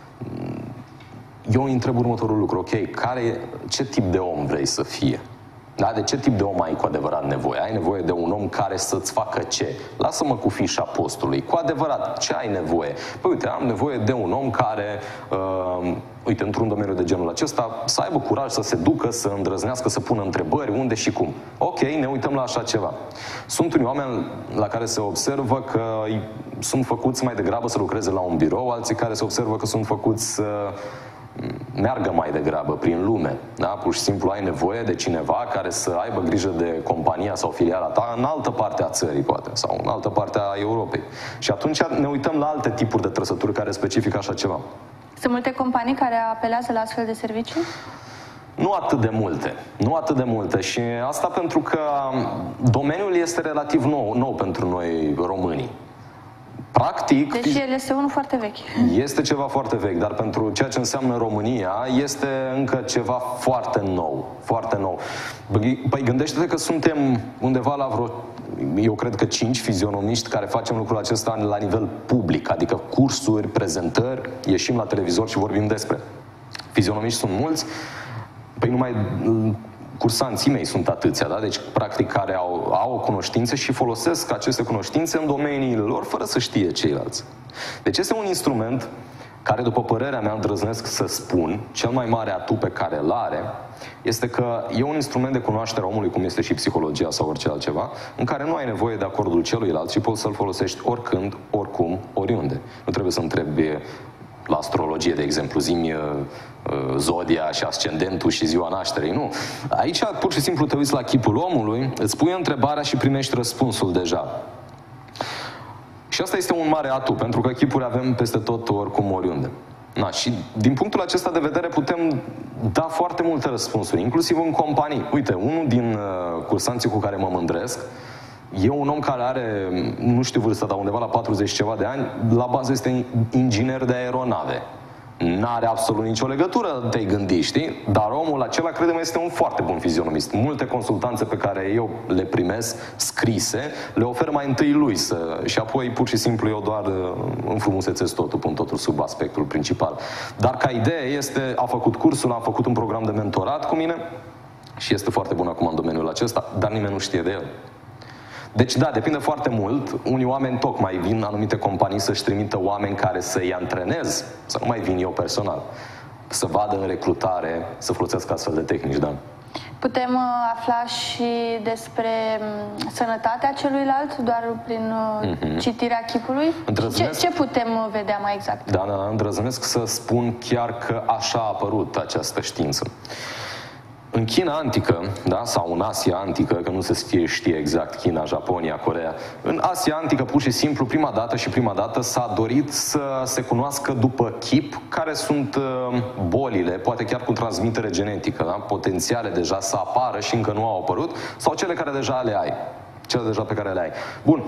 eu îi întreb următorul lucru, ok, care, ce tip de om vrei să fie? Da? De ce tip de om ai cu adevărat nevoie? Ai nevoie de un om care să-ți facă ce? Lasă-mă cu fișa postului. Cu adevărat, ce ai nevoie? Păi uite, am nevoie de un om care, uh, uite, într-un domeniu de genul acesta, să aibă curaj să se ducă, să îndrăznească, să pună întrebări, unde și cum. Ok, ne uităm la așa ceva. Sunt unii oameni la care se observă că sunt făcuți mai degrabă să lucreze la un birou, alții care se observă că sunt făcuți să meargă mai degrabă prin lume. Da? Pur și simplu ai nevoie de cineva care să aibă grijă de compania sau filiala ta în altă parte a țării, poate, sau în altă parte a Europei. Și atunci ne uităm la alte tipuri de trăsături care specifică așa ceva. Sunt multe companii care apelează la astfel de servicii? Nu atât de multe. Nu atât de multe. Și asta pentru că domeniul este relativ nou, nou pentru noi românii. Practic, deci el este unul foarte vechi. Este ceva foarte vechi, dar pentru ceea ce înseamnă România este încă ceva foarte nou, foarte nou. Păi gândește-te că suntem undeva la vreo, eu cred că cinci fizionomiști care facem lucrul acesta la nivel public, adică cursuri, prezentări, ieșim la televizor și vorbim despre. Fizionomiști sunt mulți, păi numai cursanții mei sunt atâția, da? Deci practic care au, au cunoștințe și folosesc aceste cunoștințe în domeniile lor fără să știe ceilalți. Deci este un instrument care, după părerea mea, îndrăznesc să spun, cel mai mare atu pe care îl are, este că e un instrument de cunoaștere a omului, cum este și psihologia sau orice altceva, în care nu ai nevoie de acordul celuilalt și poți să-l folosești oricând, oricum, oriunde. Nu trebuie să întrebi la astrologie, de exemplu, zi-mi uh, zodia și ascendentul și ziua nașterii. Nu. Aici, pur și simplu, te uiți la chipul omului, îți pui întrebarea și primești răspunsul deja. Și asta este un mare atu, pentru că chipuri avem peste tot, oricum, oriunde. Na, și din punctul acesta de vedere putem da foarte multe răspunsuri, inclusiv în companii. Uite, unul din uh, cursanții cu care mă mândresc e un om care are, nu știu vârsta, dar undeva la patruzeci ceva de ani, la bază este inginer de aeronave. N-are absolut nicio legătură, te-ai gândi, știi? Dar omul acela, credem, este un foarte bun fizionomist. Multe consultanțe pe care eu le primesc scrise, le ofer mai întâi lui să... și apoi pur și simplu eu doar înfrumusețez totul, pun totul sub aspectul principal. Dar ca idee este, a făcut cursul, a făcut un program de mentorat cu mine și este foarte bun acum în domeniul acesta, dar nimeni nu știe de el. Deci, da, depinde foarte mult. Unii oameni tocmai vin anumite companii să-și trimită oameni care să-i antrenez, să nu mai vin eu personal, să vadă în recrutare, să folosească astfel de tehnici, da. Putem uh, afla și despre um, sănătatea celuilalt doar prin uh, mm-hmm. citirea chipului? Ce, ce putem uh, vedea mai exact? Da, da, îndrăznesc să spun chiar că așa a apărut această știință. În China antică, da, sau în Asia antică, că nu se știe, știe exact China, Japonia, Coreea, în Asia antică, pur și simplu, prima dată și prima dată s-a dorit să se cunoască după chip care sunt bolile, poate chiar cu transmitere genetică, da, potențiale deja să apară și încă nu au apărut, sau cele care deja le ai, cele deja pe care le ai. Bun.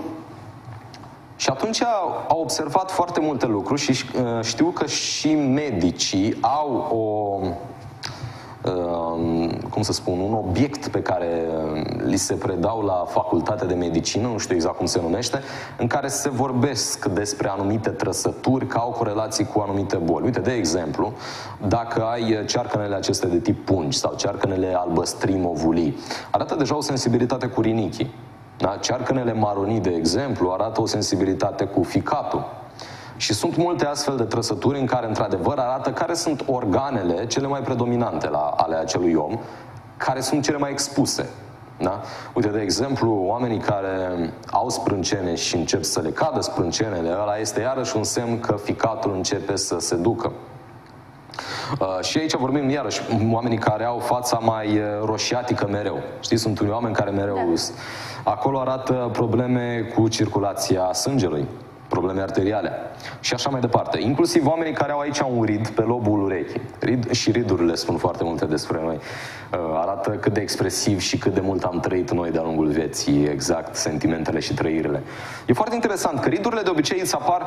Și atunci au observat foarte multe lucruri și știu că și medicii au o... cum să spun, un obiect pe care li se predau la facultatea de medicină, nu știu exact cum se numește, în care se vorbesc despre anumite trăsături care au corelații cu anumite boli. Uite, de exemplu, dacă ai cearcănele acestea de tip pungi sau cearcănele albăstrim ovulii, arată deja o sensibilitate cu rinichii. Da? Cearcănele maronii, de exemplu, arată o sensibilitate cu ficatul. Și sunt multe astfel de trăsături în care, într-adevăr, arată care sunt organele cele mai predominante la, ale acelui om, care sunt cele mai expuse. Da? Uite, de exemplu, oamenii care au sprâncene și încep să le cadă sprâncenele, ăla este iarăși un semn că ficatul începe să se ducă. Uh, și aici vorbim iarăși oamenii care au fața mai roșiatică mereu. Știți, sunt unii oameni care mereu... Da. Acolo arată probleme cu circulația sângelui, probleme arteriale și așa mai departe. Inclusiv oamenii care au aici un rid pe lobul urechii. Rid, și ridurile spun foarte multe despre noi. Uh, arată cât de expresiv și cât de mult am trăit noi de-a lungul vieții, exact, sentimentele și trăirile. E foarte interesant că ridurile de obicei îți apar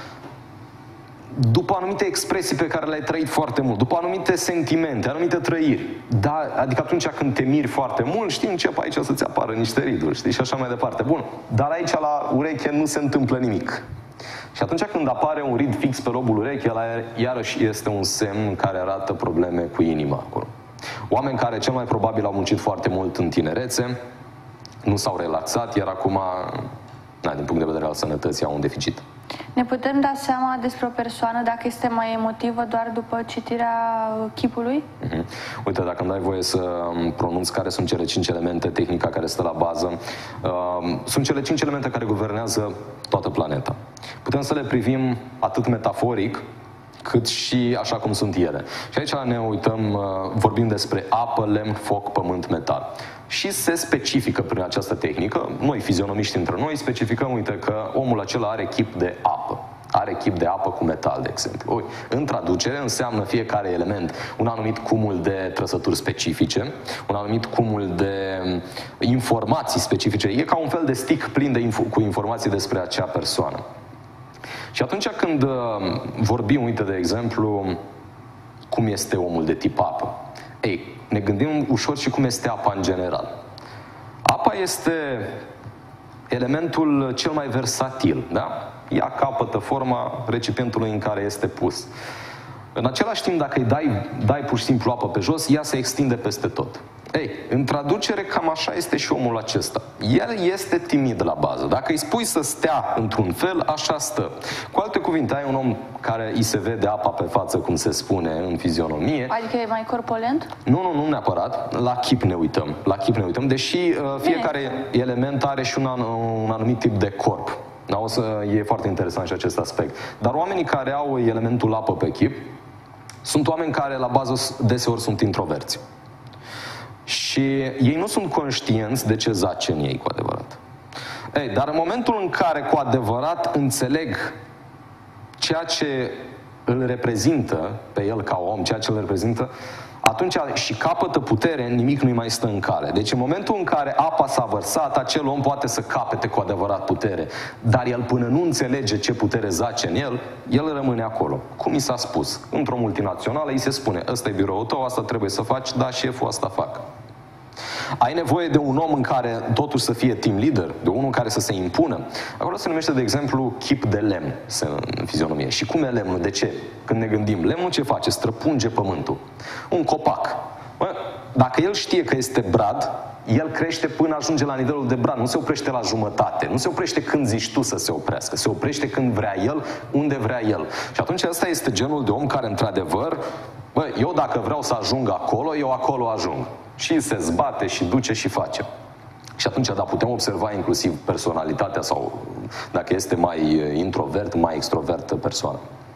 după anumite expresii pe care le-ai trăit foarte mult, după anumite sentimente, anumite trăiri. Da, adică atunci când te miri foarte mult, știi, încep aici să-ți apară niște riduri, știi, și așa mai departe. Bun, dar aici la ureche nu se întâmplă nimic. Și atunci când apare un rid fix pe lobul urechii, ăla iarăși este un semn care arată probleme cu inima acolo. Oameni care cel mai probabil au muncit foarte mult în tinerețe, nu s-au relaxat, iar acum, na, din punct de vedere al sănătății, au un deficit. Ne putem da seama despre o persoană dacă este mai emotivă doar după citirea chipului? Uh-huh. Uite, dacă îmi dai voie să pronunț care sunt cele cinci elemente, tehnica care stă la bază, uh, sunt cele cinci elemente care guvernează toată planeta. Putem să le privim atât metaforic, cât și așa cum sunt ele. Și aici ne uităm, uh, vorbim despre apă, lemn, foc, pământ, metal. Și se specifică prin această tehnică, noi fizionomiști între noi specificăm, uite, că omul acela are chip de apă. Are chip de apă cu metal, de exemplu. Ui, în traducere înseamnă fiecare element un anumit cumul de trăsături specifice, un anumit cumul de informații specifice. E ca un fel de stick plin de info- cu informații despre acea persoană. Și atunci când uh, vorbim, uite, de exemplu, cum este omul de tip apă, ei, ne gândim ușor și cum este apa în general. Apa este elementul cel mai versatil, da? Ea capătă forma recipientului în care este pus. În același timp, dacă îi dai, dai pur și simplu apă pe jos, ea se extinde peste tot. Ei, în traducere, cam așa este și omul acesta. El este timid la bază. Dacă îi spui să stea într-un fel, așa stă. Cu alte cuvinte, ai un om care îi se vede apa pe față, cum se spune în fizionomie. Adică e mai corpulent? Nu, nu, nu neapărat. La chip ne uităm. La chip ne uităm, deși uh, fiecare Bine. element are și un, an, un anumit tip de corp. Da, o să, e foarte interesant și acest aspect. Dar oamenii care au elementul apă pe chip sunt oameni care la bază deseori sunt introverți. Și ei nu sunt conștienți de ce zace în ei cu adevărat. Ei, dar în momentul în care cu adevărat înțeleg ceea ce îl reprezintă pe el ca om, ceea ce îl reprezintă, atunci și capătă putere, nimic nu-i mai stă în cale. Deci în momentul în care apa s-a vărsat, acel om poate să capete cu adevărat putere. Dar el până nu înțelege ce putere zace în el, el rămâne acolo. Cum i s-a spus? Într-o multinațională îi se spune, ăsta e biroul tău, asta trebuie să faci, da, șeful, asta fac. Ai nevoie de un om în care totuși să fie team leader, de unul care să se impună. Acolo se numește, de exemplu, chip de lemn în fizionomie. Și cum e lemnul? De ce? Când ne gândim, lemnul ce face? Străpunge pământul. Un copac. Bă, dacă el știe că este brad, el crește până ajunge la nivelul de brad. Nu se oprește la jumătate. Nu se oprește când zici tu să se oprească. Se oprește când vrea el, unde vrea el. Și atunci ăsta este genul de om care, într-adevăr, bă, eu dacă vreau să ajung acolo, eu acolo ajung. Și se zbate și duce și face. Și atunci, da, putem observa inclusiv personalitatea sau dacă este mai introvert, mai extrovert persoana.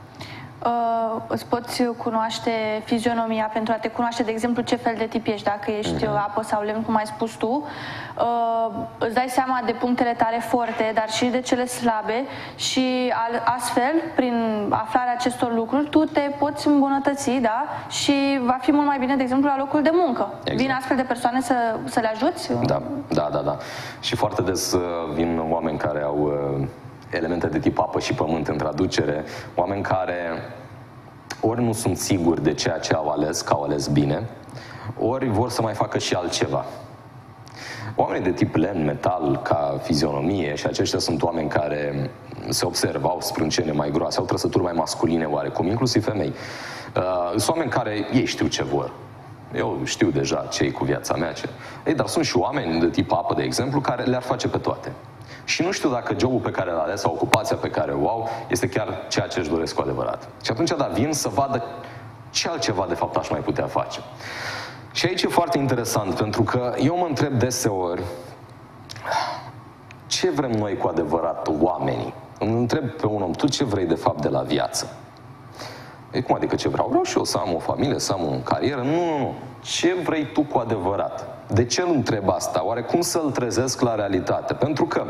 Uh, îți poți cunoaște fizionomia pentru a te cunoaște, de exemplu, ce fel de tip ești, dacă ești mm-hmm. apă sau lemn, cum ai spus tu. Uh, îți dai seama de punctele tale forte, dar și de cele slabe și astfel, prin aflarea acestor lucruri, tu te poți îmbunătăți, da? Și va fi mult mai bine, de exemplu, la locul de muncă. Exact. Vin astfel de persoane să, să le ajuți? Da, da, da, da. Și foarte des vin oameni care au elemente de tip apă și pământ în traducere, oameni care ori nu sunt siguri de ceea ce au ales, că au ales bine, ori vor să mai facă și altceva. Oamenii de tip lemn, metal, ca fizionomie, și aceștia sunt oameni care se observă, au sprâncene mai groase, au trăsături mai masculine oarecum, inclusiv femei. Uh, sunt oameni care ei știu ce vor. Eu știu deja ce e cu viața mea. Ce... Ei, dar sunt și oameni de tip apă, de exemplu, care le-ar face pe toate. Și nu știu dacă jobul pe care l-a ales sau ocupația pe care o au este chiar ceea ce își doresc cu adevărat. Și atunci, da, vin să vadă ce altceva de fapt aș mai putea face. Și aici e foarte interesant, pentru că eu mă întreb deseori ce vrem noi cu adevărat, oamenii. Îmi întreb pe un om, tu ce vrei de fapt de la viață? E cum adică ce vreau? Vreau și eu să am o familie, să am o carieră? Nu, nu, nu. Ce vrei tu cu adevărat? De ce îl întreb asta? Oare cum să-l trezesc la realitate? Pentru că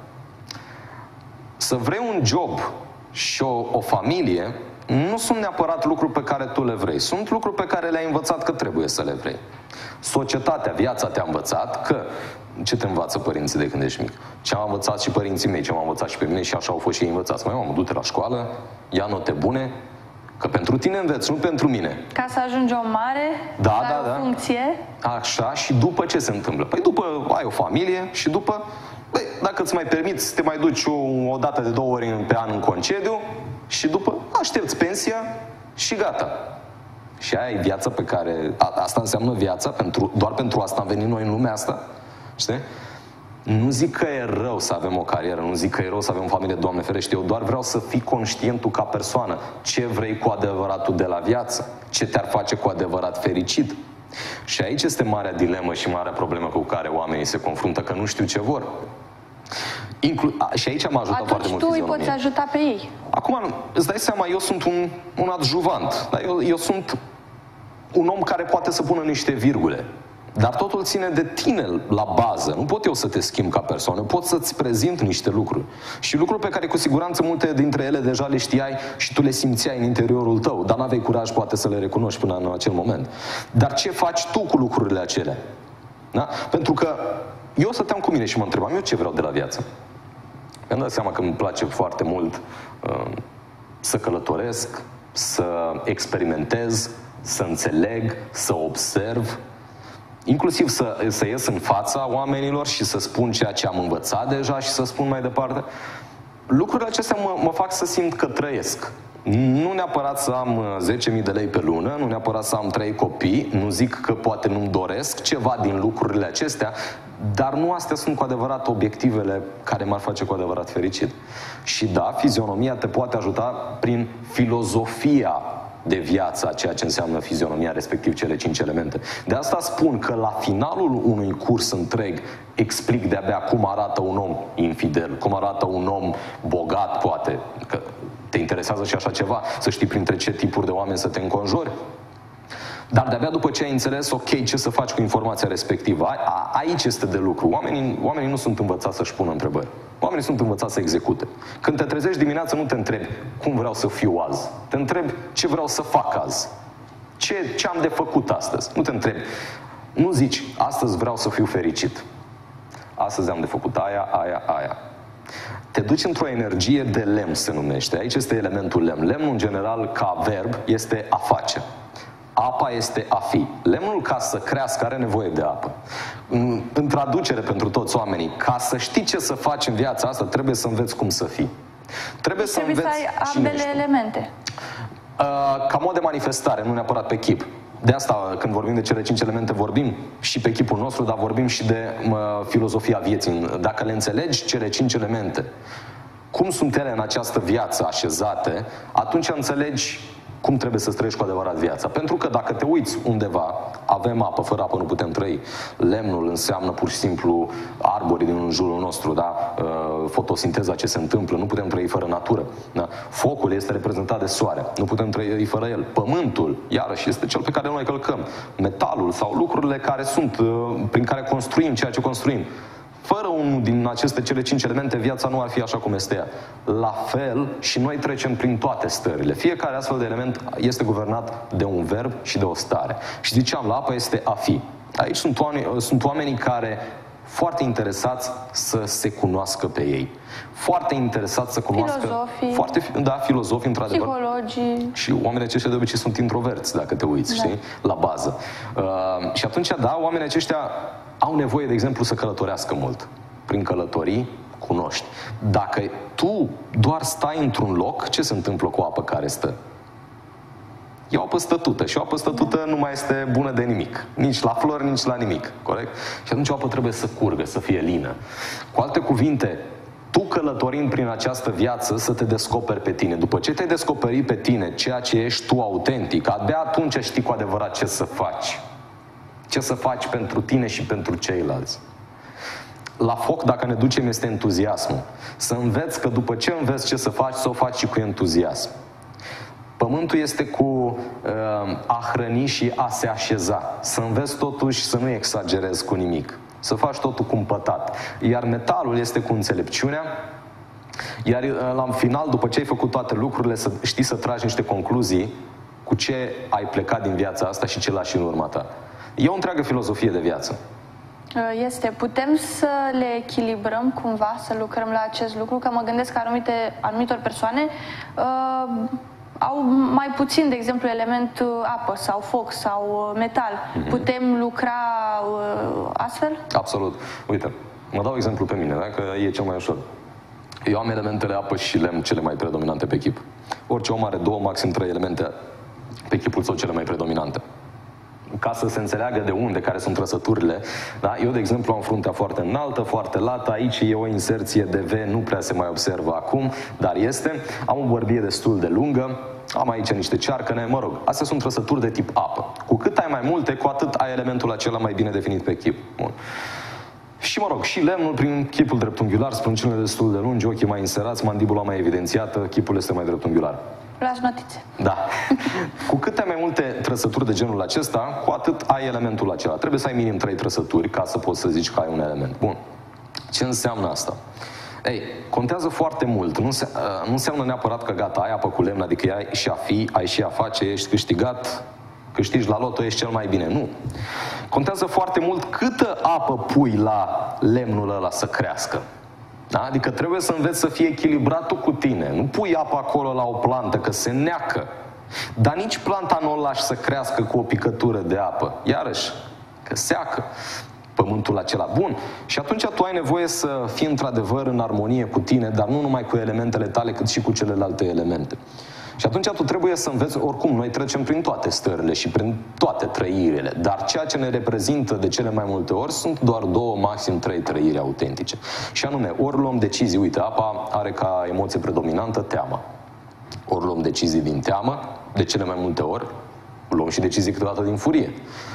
să vrei un job și o, o familie nu sunt neapărat lucruri pe care tu le vrei. Sunt lucruri pe care le-ai învățat că trebuie să le vrei. Societatea, viața te-a învățat că... Ce te învață părinții de când ești mic? Ce am învățat și părinții mei, ce m-au învățat și pe mine și așa au fost și ei învățați. Mai mamă, du-te la școală, ia note bune, că pentru tine înveți, nu pentru mine. Ca să ajungi o mare, da, să ai da, o da. funcție. Așa, și după ce se întâmplă? Păi după ai o familie și după, băi, dacă îți mai permiți, te mai duci o, o dată de două ori pe an în concediu și după aștepți pensia și gata. Și aia e viața pe care, a, asta înseamnă viața, pentru, doar pentru asta am venit noi în lumea asta, știi? Nu zic că e rău să avem o carieră, nu zic că e rău să avem o familie, Doamne ferește, eu doar vreau să fii conștient tu ca persoană. Ce vrei cu adevărat tu de la viață? Ce te-ar face cu adevărat fericit? Și aici este marea dilemă și marea problemă cu care oamenii se confruntă, că nu știu ce vor. Inclu- și aici m-a ajutat Atunci foarte mult tu îi fizionomia. poți ajuta pe ei. Acum, îți dai seama, eu sunt un, un adjuvant. Da? Eu, eu sunt un om care poate să pună niște virgule. Dar totul ține de tine la bază. Nu pot eu să te schimb ca persoană, pot să-ți prezint niște lucruri. Și lucruri pe care cu siguranță multe dintre ele deja le știai și tu le simțeai în interiorul tău, dar n-aveai curaj poate să le recunoști până în acel moment. Dar ce faci tu cu lucrurile acelea? Da? Pentru că eu stăteam cu mine și mă întrebam, eu ce vreau de la viață? Mi-am dat seama că îmi place foarte mult uh, să călătoresc, să experimentez, să înțeleg, să observ, inclusiv să, să ies în fața oamenilor și să spun ceea ce am învățat deja și să spun mai departe. Lucrurile acestea mă, mă fac să simt că trăiesc. Nu neapărat să am zece mii de lei pe lună, nu neapărat să am trei copii, nu zic că poate nu-mi doresc ceva din lucrurile acestea, dar nu astea sunt cu adevărat obiectivele care m-ar face cu adevărat fericit. Și da, fizionomia te poate ajuta prin filozofia de viață, ceea ce înseamnă fizionomia, respectiv cele cinci elemente. De asta spun că la finalul unui curs întreg explic de-abia cum arată un om infidel, cum arată un om bogat, poate, că te interesează și așa ceva, să știi printre ce tipuri de oameni să te înconjori. Dar de-abia după ce ai înțeles, ok, ce să faci cu informația respectivă, a, a, aici este de lucru. Oamenii, oamenii nu sunt învățați să-și pună întrebări. Oamenii sunt învățați să execute. Când te trezești dimineața, nu te întrebi cum vreau să fiu azi. Te întrebi ce vreau să fac azi. Ce, ce am de făcut astăzi. Nu te întrebi. Nu zici, astăzi vreau să fiu fericit. Astăzi am de făcut aia, aia, aia. Te duci într-o energie de lemn, se numește. Aici este elementul lemn. Lemnul, în general, ca verb, este a face. Apa este a fi. Lemnul, ca să crească, are nevoie de apă. În, în traducere pentru toți oamenii, ca să știi ce să faci în viața asta, trebuie să înveți cum să fii. Trebuie să trebuie înveți să ai cine ambele ești. elemente. Uh, ca mod de manifestare, nu neapărat pe chip. De asta, când vorbim de cele cinci elemente, vorbim și pe chipul nostru, dar vorbim și de uh, filozofia vieții. Dacă le înțelegi, cele cinci elemente, cum sunt ele în această viață așezate, atunci înțelegi cum trebuie să trăiești cu adevărat viața. Pentru că dacă te uiți undeva, avem apă, fără apă nu putem trăi. Lemnul înseamnă pur și simplu arborii din jurul nostru, da? Fotosinteza ce se întâmplă, nu putem trăi fără natură. Da? Focul este reprezentat de soare, nu putem trăi fără el. Pământul, iarăși, este cel pe care noi călcăm. Metalul sau lucrurile care sunt, prin care construim ceea ce construim. Fără unul din aceste cele cinci elemente, viața nu ar fi așa cum este ea. La fel și noi trecem prin toate stările. Fiecare astfel de element este guvernat de un verb și de o stare. Și ziceam, la apă este a fi. Aici sunt oameni, sunt oamenii care foarte interesați să se cunoască pe ei. Foarte interesați să cunoască... Filozofii. Foarte, da, filozofi, într-adevăr. Psihologii. Și oamenii aceștia de obicei sunt introverți, dacă te uiți, da. știi, la bază. Uh, și atunci, da, oamenii aceștia au nevoie, de exemplu, să călătorească mult. Prin călătorii cunoști. Dacă tu doar stai într-un loc, ce se întâmplă cu o apă care stă? E o apă stătută și o apă stătută nu mai este bună de nimic. Nici la flori, nici la nimic. Corect? Și atunci o apă trebuie să curgă, să fie lină. Cu alte cuvinte, tu călătorind prin această viață să te descoperi pe tine. După ce te-ai descoperit pe tine, ceea ce ești tu autentic, abia atunci știi cu adevărat ce să faci. Ce să faci pentru tine și pentru ceilalți. La foc, dacă ne ducem, este entuziasmul. Să înveți că după ce înveți ce să faci, să o faci și cu entuziasm. Pământul este cu uh, a hrăni și a se așeza. Să înveți totuși să nu exagerezi cu nimic. Să faci totul cumpătat. Iar metalul este cu înțelepciunea. Iar uh, la final, după ce ai făcut toate lucrurile, să știi să tragi niște concluzii cu ce ai plecat din viața asta și ce lași în urma ta. E o întreagă filozofie de viață. Este. Putem să le echilibrăm cumva, să lucrăm la acest lucru? Că mă gândesc că anumite, anumitor persoane uh, au mai puțin, de exemplu, element apă sau foc sau metal. Mm-hmm. Putem lucra uh, astfel? Absolut. Uite, mă dau exemplu pe mine, da? Că e cel mai ușor. Eu am elementele apă și lemn cele mai predominante pe chip. Orice om are două, maxim trei elemente pe chipul său cele mai predominante. Ca să se înțeleagă de unde, care sunt trăsăturile. Da? Eu, de exemplu, am fruntea foarte înaltă, foarte lată, aici e o inserție de V, nu prea se mai observă acum, dar este. Am o bărbie destul de lungă, am aici niște cearcăne, mă rog, astea sunt trăsături de tip apă. Cu cât ai mai multe, cu atât ai elementul acela mai bine definit pe chip. Bun. Și, mă rog, și lemnul prin chipul dreptunghiular, sprâncenele destul de lungi, ochii mai inserați, mandibula mai evidențiată, chipul este mai dreptunghiular. Las notițe. Da. Cu cât ai mai multe trăsături de genul acesta, cu atât ai elementul acela. Trebuie să ai minim trei trăsături ca să poți să zici că ai un element. Bun. Ce înseamnă asta? Ei, contează foarte mult. Nu, se, nu înseamnă neapărat că gata, ai apă cu lemn, adică ai și a fi, ai și a face, ești câștigat, câștigi la loto, ești cel mai bine. Nu. Contează foarte mult câtă apă pui la lemnul ăla să crească. Da? Adică trebuie să înveți să fie echilibrat tu cu tine. Nu pui apă acolo la o plantă, că se neacă. Dar nici planta nu o lași să crească cu o picătură de apă. Iarăși, că seacă pământul acela. Bun. Și atunci tu ai nevoie să fii într-adevăr în armonie cu tine, dar nu numai cu elementele tale, cât și cu celelalte elemente. Și atunci tu trebuie să înveți, oricum, noi trecem prin toate stările și prin toate trăirile, dar ceea ce ne reprezintă de cele mai multe ori sunt doar două, maxim trei trăiri autentice. Și anume, ori luăm decizii, uite, apa are ca emoție predominantă teama. Ori luăm decizii din teamă, de cele mai multe ori, luăm și decizii câteodată din furie.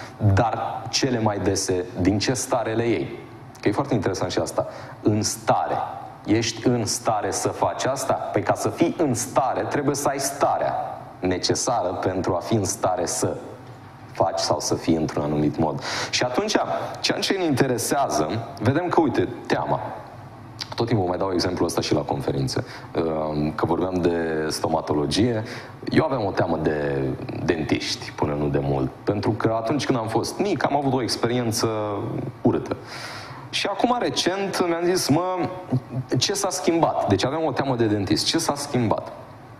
Dar cele mai dese, din ce stare le iei? Că e foarte interesant și asta. În stare. Ești în stare să faci asta? Păi ca să fii în stare, trebuie să ai starea necesară pentru a fi în stare să faci sau să fii într-un anumit mod. Și atunci, ceea ce ne interesează, vedem că, uite, teama. Tot timpul mai dau exemplul ăsta și la conferințe. Că vorbeam de stomatologie, eu aveam o teamă de dentiști până nu de mult. Pentru că atunci când am fost mic, am avut o experiență urâtă. Și acum, recent, mi-am zis, mă, ce s-a schimbat? Deci aveam o teamă de dentist. Ce s-a schimbat?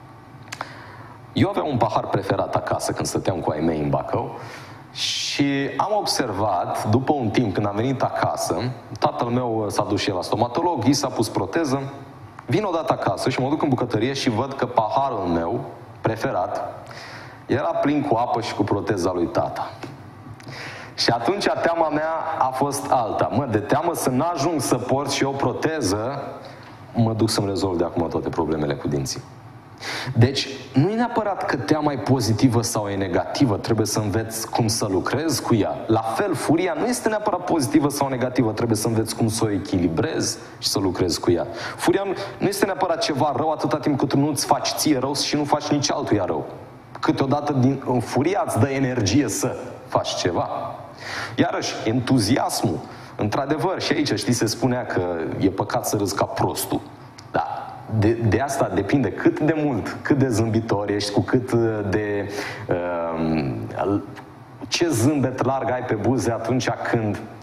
Eu aveam un pahar preferat acasă când stăteam cu ai mei în Bacău și am observat, după un timp, când am venit acasă, tatăl meu s-a dus și el la stomatolog, i s-a pus proteză, vin odată acasă și mă duc în bucătărie și văd că paharul meu preferat era plin cu apă și cu proteza lui tata. Și atunci teama mea a fost alta. Mă, de teamă să n-ajung să port și eu proteză, mă duc să-mi rezolv de acum toate problemele cu dinții. Deci, nu e neapărat că teama e pozitivă sau e negativă, trebuie să înveți cum să lucrezi cu ea. La fel, furia nu este neapărat pozitivă sau negativă, trebuie să înveți cum să o echilibrezi și să lucrezi cu ea. Furia nu este neapărat ceva rău atâta timp cât nu-ți faci ție rău și nu faci nici altuia rău. Câteodată din, în furia îți dă energie să faci ceva. Iarăși, entuziasmul, într-adevăr, și aici, știi, se spunea că e păcat să râzi ca prostul. Da, de, de asta depinde cât de mult, cât de zâmbitor ești, cu cât de... Uh, ce zâmbet larg ai pe buze atunci când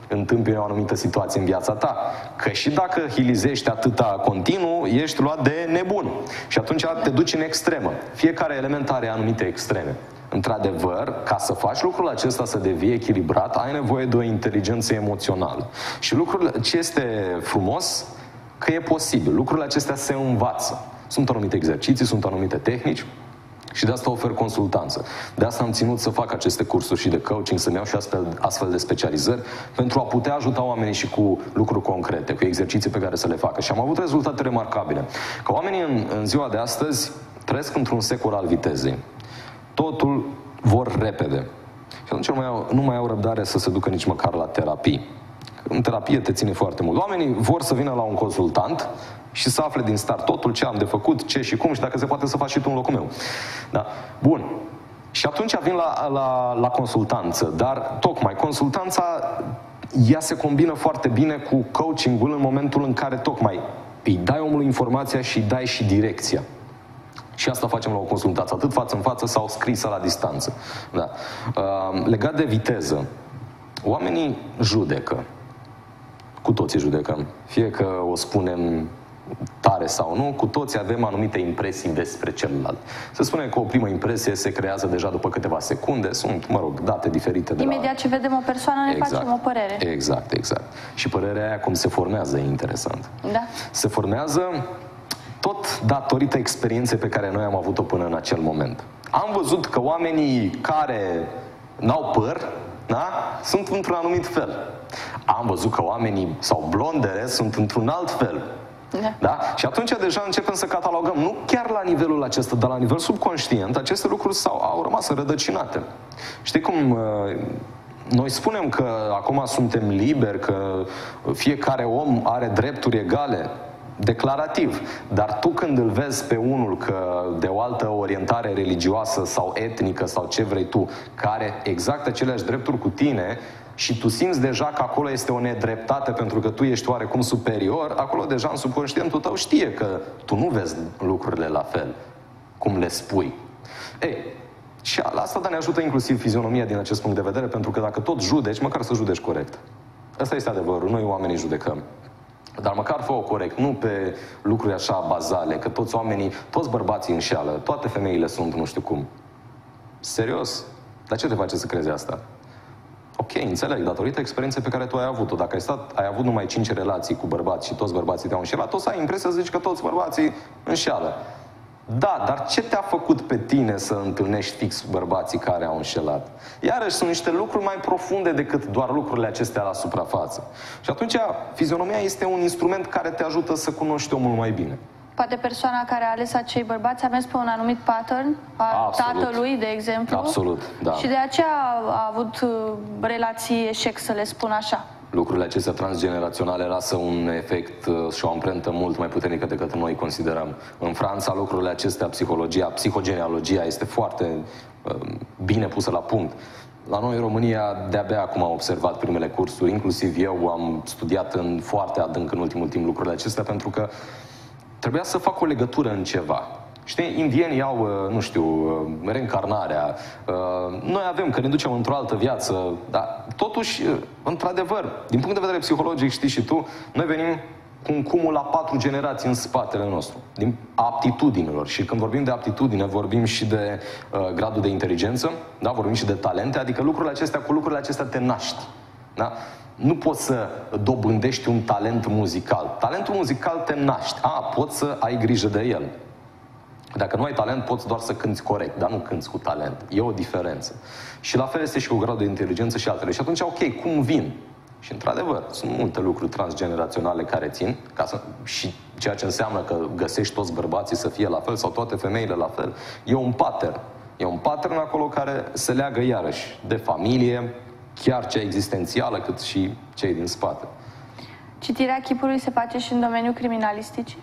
întâmpini o anumită situație în viața ta. Că și dacă hilizești atâta continuu, ești luat de nebun. Și atunci te duci în extremă. Fiecare element are anumite extreme. Într-adevăr, ca să faci lucrul acesta să devii echilibrat, ai nevoie de o inteligență emoțională. Și lucrul ce este frumos, că e posibil. Lucrurile acestea se învață. Sunt anumite exerciții, sunt anumite tehnici și de asta ofer consultanță. De asta am ținut să fac aceste cursuri și de coaching, să-mi iau și astfel, astfel de specializări pentru a putea ajuta oamenii și cu lucruri concrete, cu exerciții pe care să le facă. Și am avut rezultate remarcabile. Că oamenii în, în ziua de astăzi trăiesc într-un secol al vitezei. Totul vor repede. Și atunci nu mai, au, nu mai au răbdare să se ducă nici măcar la terapii. În terapie te ține foarte mult. Oamenii vor să vină la un consultant și să afle din start totul ce am de făcut, ce și cum și dacă se poate să faci și tu în locul meu. Da? Bun. Și atunci vin la, la, la consultanță. Dar tocmai consultanța, ea se combină foarte bine cu coaching-ul în momentul în care tocmai îi dai omului informația și îi dai și direcția. Și asta facem la o consultație, atât față în față sau scrisă la distanță. Da. Uh, legat de viteză, oamenii judecă. Cu toții judecăm. Fie că o spunem tare sau nu, cu toții avem anumite impresii despre celălalt. Se spune că o primă impresie se creează deja după câteva secunde, sunt, mă rog, date diferite de Imediat la... ce vedem o persoană ne exact. facem o părere. Exact, exact. Și părerea aia cum se formează e interesant. Da. Se formează tot datorită experienței pe care noi am avut-o până în acel moment. Am văzut că oamenii care n-au păr, da, sunt într-un anumit fel. Am văzut că oamenii sau blondere sunt într-un alt fel. Da. Da? Și atunci deja începem să catalogăm, nu chiar la nivelul acesta, dar la nivel subconștient, aceste lucruri s-au, au rămas înrădăcinate. Știi cum... Noi spunem că acum suntem liberi, că fiecare om are drepturi egale, declarativ. Dar tu când îl vezi pe unul că de o altă orientare religioasă sau etnică sau ce vrei tu, care are exact aceleași drepturi cu tine și tu simți deja că acolo este o nedreptate pentru că tu ești oarecum superior, acolo deja în subconștientul tău știe că tu nu vezi lucrurile la fel, cum le spui. Ei, și la asta ne ajută inclusiv fizionomia din acest punct de vedere, pentru că dacă tot judeci, măcar să judeci corect. Asta este adevărul, noi oamenii judecăm. Dar măcar fă-o corect, nu pe lucruri așa bazale, că toți oamenii, toți bărbații înșeală, toate femeile sunt nu știu cum. Serios? Dar ce te face să crezi asta? Ok, înțeleg, datorită experienței pe care tu ai avut-o. Dacă ai, stat, ai avut numai cinci relații cu bărbați și toți bărbații te-au înșelat, o să ai impresia să zici că toți bărbații înșeală. Da, dar ce te-a făcut pe tine să întâlnești fix bărbații care au înșelat? Iarăși sunt niște lucruri mai profunde decât doar lucrurile acestea la suprafață. Și atunci, fizionomia este un instrument care te ajută să cunoști omul mai bine. Poate persoana care a ales acei bărbați a mers pe un anumit pattern al Absolut. tatălui, de exemplu. Absolut, da. Și de aceea a avut relații eșec, să le spun așa. Lucrurile acestea transgeneraționale lasă un efect și o amprentă mult mai puternică decât noi considerăm. În Franța, lucrurile acestea, psihologia, psihogenealogia este foarte uh, bine pusă la punct. La noi, în România, de-abia acum am observat primele cursuri, inclusiv eu am studiat în foarte adânc în ultimul timp lucrurile acestea, pentru că trebuia să fac o legătură în ceva. Știi, indienii au, nu știu, reîncarnarea. Noi avem, că ne ducem într-o altă viață, dar totuși, într-adevăr, din punct de vedere psihologic, știi și tu, noi venim cu un cumul la patru generații în spatele nostru, din aptitudinilor. Și când vorbim de aptitudine, vorbim și de uh, gradul de inteligență, da? Vorbim și de talente, adică lucrurile acestea, cu lucrurile acestea te naști. Da? Nu poți să dobândești un talent muzical. Talentul muzical te naști. A, poți să ai grijă de el. Dacă nu ai talent, poți doar să cânți corect, dar nu cânți cu talent. E o diferență. Și la fel este și cu gradul de inteligență și altele. Și atunci, ok, cum vin? Și într-adevăr, sunt multe lucruri transgeneraționale care țin, ca să, și ceea ce înseamnă că găsești toți bărbații să fie la fel sau toate femeile la fel. E un pattern. E un pattern acolo care se leagă iarăși de familie, chiar cea existențială, cât și cei din spate. Citirea chipului se face și în domeniul criminalisticii?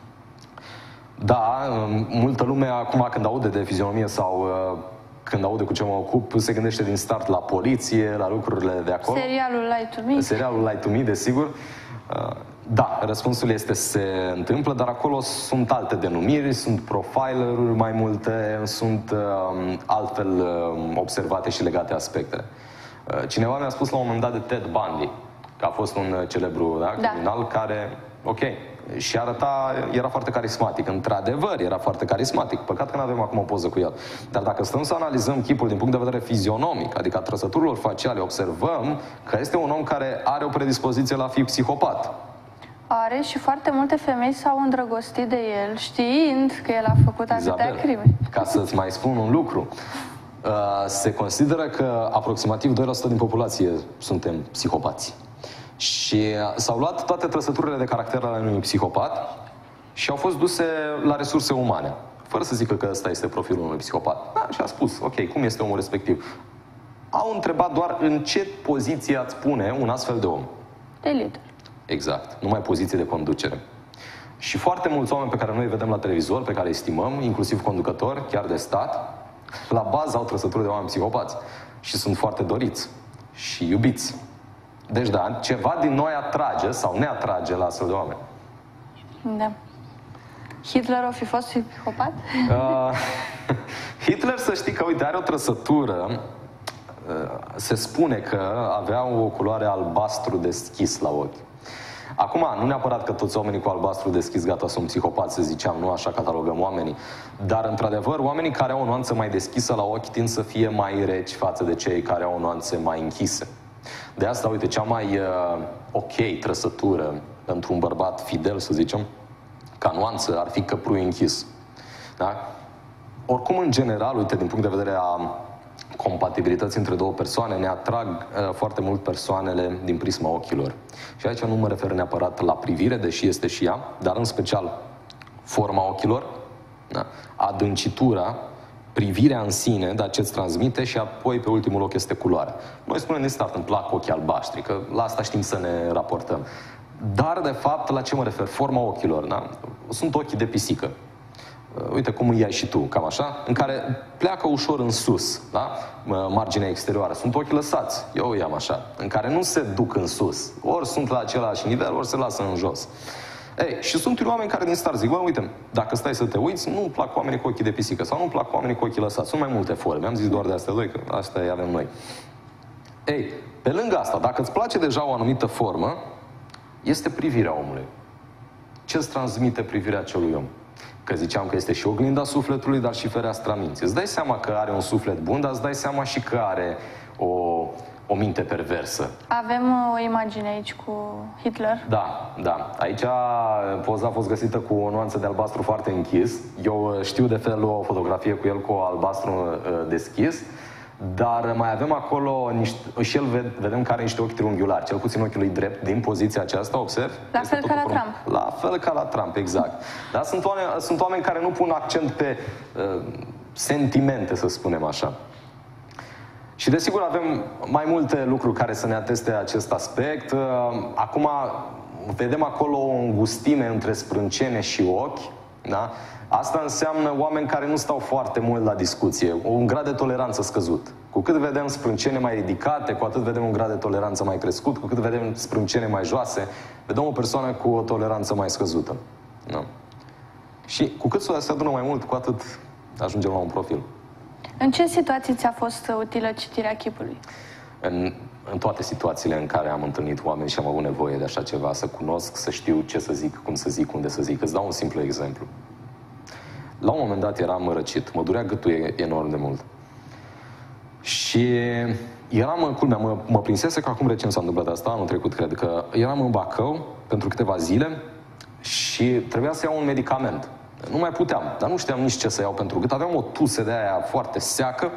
Da, multă lume acum când aude de fizionomie sau când aude cu ce mă ocup, se gândește din start la poliție, la lucrurile de acolo. Serialul Lie to Me. Serialul Lie to Me, desigur. Da, răspunsul este se întâmplă, dar acolo sunt alte denumiri, sunt profileruri mai multe, sunt um, altfel um, observate și legate aspectele. Uh, cineva mi-a spus la un moment dat de Ted Bundy, Că a fost un celebru da, criminal da. care, ok, și arăta, era foarte carismatic. Într-adevăr, era foarte carismatic. Păcat că nu avem acum o poză cu el. Dar dacă stăm să analizăm chipul din punct de vedere fizionomic, adică a trăsăturilor faciale, observăm că este un om care are o predispoziție la a fi psihopat. Are și foarte multe femei s-au îndrăgostit de el, știind că el a făcut atâtea crime. Ca să-ți mai spun un lucru, se consideră că aproximativ doi la sută din populație suntem psihopați. Și s-au luat toate trăsăturile de caracter ale unui psihopat și au fost duse la resurse umane, fără să zică că ăsta este profilul unui psihopat. Da, și a spus, ok, cum este omul respectiv? Au întrebat doar în ce poziție ați pune un astfel de om. De lider. Exact, numai poziție de conducere. Și foarte mulți oameni pe care noi îi vedem la televizor, pe care îi estimăm, inclusiv conducători, chiar de stat, la bază au trăsături de oameni psihopați și sunt foarte doriți și iubiți. Deci da, ceva din noi atrage sau ne atrage la astfel de oameni. Da. Hitler o fi fost psihopat? Uh, Hitler, să știi că, uite, are o trăsătură, uh, se spune că avea o culoare albastru deschis la ochi. Acum, nu neapărat că toți oamenii cu albastru deschis, gata, sunt psihopați, să ziceam, nu așa catalogăm oamenii. Dar, într-adevăr, oamenii care au o nuanță mai deschisă la ochi tind să fie mai reci față de cei care au o nuanță mai închise. De asta, uite, cea mai uh, ok trăsătură pentru un bărbat fidel, să zicem, ca nuanță, ar fi căpruiul închis. Da? Oricum, în general, uite, din punct de vedere a compatibilității între două persoane, ne atrag uh, foarte mult persoanele din prisma ochilor. Și aici nu mă refer neapărat la privire, deși este și ea, dar în special forma ochilor, da? Adâncitura, privirea în sine, dar ce-ți transmite, și apoi pe ultimul loc este culoarea. Noi spunem din start, îmi plac ochii albaștri, că la asta știm să ne raportăm. Dar, de fapt, la ce mă refer? Forma ochilor, da? Sunt ochii de pisică. Uite cum îi ai și tu, cam așa, în care pleacă ușor în sus, da? Marginea exterioară. Sunt ochi lăsați, eu îi am așa, în care nu se duc în sus. Ori sunt la același nivel, ori se lasă în jos. Ei, și sunt oameni care din start zic, bă, uite, dacă stai să te uiți, nu-mi plac oamenii cu ochii de pisică sau nu-mi plac oamenii cu ochii lăsați. Sunt mai multe forme, am zis doar de astea doi, că astea îi avem noi. Ei, pe lângă asta, dacă îți place deja o anumită formă, este privirea omului. Ce-ți transmite privirea acelui om? Că ziceam că este și oglinda sufletului, dar și fereastra minții. Îți dai seama că are un suflet bun, dar îți dai seama și că are o, o minte perversă. Avem o imagine aici cu Hitler. Da, da. Aici poza a fost găsită cu o nuanță de albastru foarte închis. Eu știu de fel o fotografie cu el cu albastru uh, deschis, dar mai avem acolo niște, și el vedem că are niște ochi triunghiulari, cel puțin ochiul lui drept, din poziția aceasta, observ. La fel ca la Trump. La fel ca la Trump, exact. Dar sunt oameni, sunt oameni care nu pun accent pe uh, sentimente, să spunem așa. Și desigur avem mai multe lucruri care să ne ateste acest aspect. Uh, acum vedem acolo o îngustime între sprâncene și ochi, da? Asta înseamnă oameni care nu stau foarte mult la discuție, un grad de toleranță scăzut. Cu cât vedem sprâncene mai ridicate, cu atât vedem un grad de toleranță mai crescut, cu cât vedem sprâncene mai joase, vedem o persoană cu o toleranță mai scăzută. Da? Și cu cât se adună mai mult, cu atât ajungem la un profil. În ce situații ți-a fost utilă citirea chipului? În, în toate situațiile în care am întâlnit oameni și am avut nevoie de așa ceva, să cunosc, să știu ce să zic, cum să zic, unde să zic. Îți dau un simplu exemplu. La un moment dat eram răcit, mă durea gâtul enorm de mult. Și eram, culmea, mă, mă prinsese că acum recent s-a întâmplat asta, anul trecut, cred că eram în Bacău pentru câteva zile și trebuia să iau un medicament. Nu mai puteam, dar nu știam nici ce să iau pentru gât. Aveam o tuse de aia foarte seacă.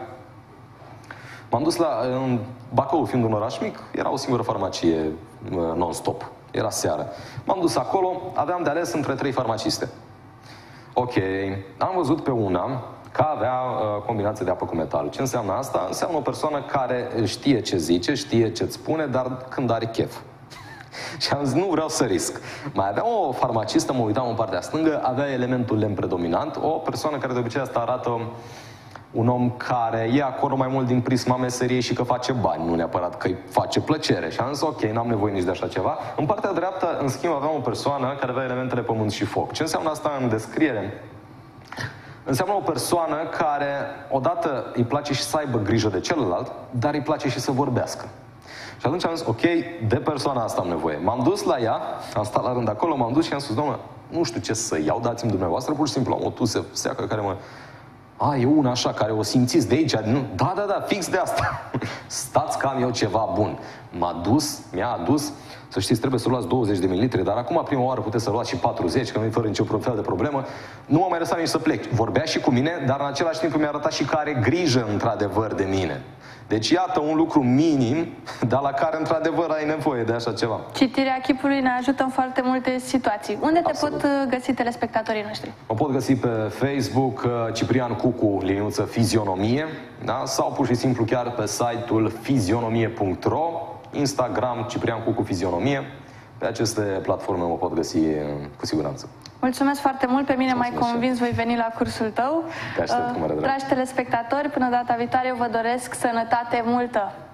M-am dus la, în Bacău, fiind un oraș mic, era o singură farmacie non-stop. Era seară. M-am dus acolo, aveam de ales între trei farmaciste. Ok, am văzut pe una că avea uh, combinație de apă cu metal. Ce înseamnă asta? Înseamnă o persoană care știe ce zice, știe ce-ți spune, dar când are chef. Și am zis, nu vreau să risc. Mai avea o farmacistă, mă uitam în partea stângă, avea elementul lemn predominant, o persoană care de obicei asta arată un om care e acolo mai mult din prisma meseriei și că face bani, nu neapărat că îi face plăcere. Și am zis, ok, n-am nevoie nici de așa ceva. În partea dreaptă, în schimb, aveam o persoană care avea elementele pământ și foc. Ce înseamnă asta în descriere? Înseamnă o persoană care, odată, îi place și să aibă grijă de celălalt, dar îi place și să vorbească. Și atunci am zis, ok, de persoana asta am nevoie. M-am dus la ea, am stat la rând acolo, m-am dus și am spus, doamnă, nu știu ce să iau, dați-mi dumneavoastră, pur și simplu am o tuse seacă care mă... A, e una așa, care o simțiți de aici? Nu? Da, da, da, fix de asta. Stați că am eu ceva bun. M-a dus, mi-a adus, să știți, trebuie să luați douăzeci de mililitri, dar acum prima oară puteți să luați și patruzeci, că nu-i fără nicio fel de problemă. Nu m-a mai lăsat nici să plec. Vorbea și cu mine, dar în același timp mi-a arătat și că are grijă, într-adevăr, de mine. Deci iată un lucru minim, dar la care într-adevăr ai nevoie de așa ceva. Citirea chipului ne ajută în foarte multe situații. Unde te Absolut. pot găsi telespectatorii noștri? Mă pot găsi pe Facebook, Ciprian Cucu, liniuță fizionomie, da? Sau pur și simplu chiar pe site-ul fizionomie punct ro, Instagram Ciprian Cucu Fizionomie. Pe aceste platforme mă pot găsi cu siguranță. Mulțumesc foarte mult, pe mine m-ai convins, voi veni la cursul tău. Te aștept cu mare drag. Dragi telespectatori, până data viitoare eu vă doresc sănătate multă!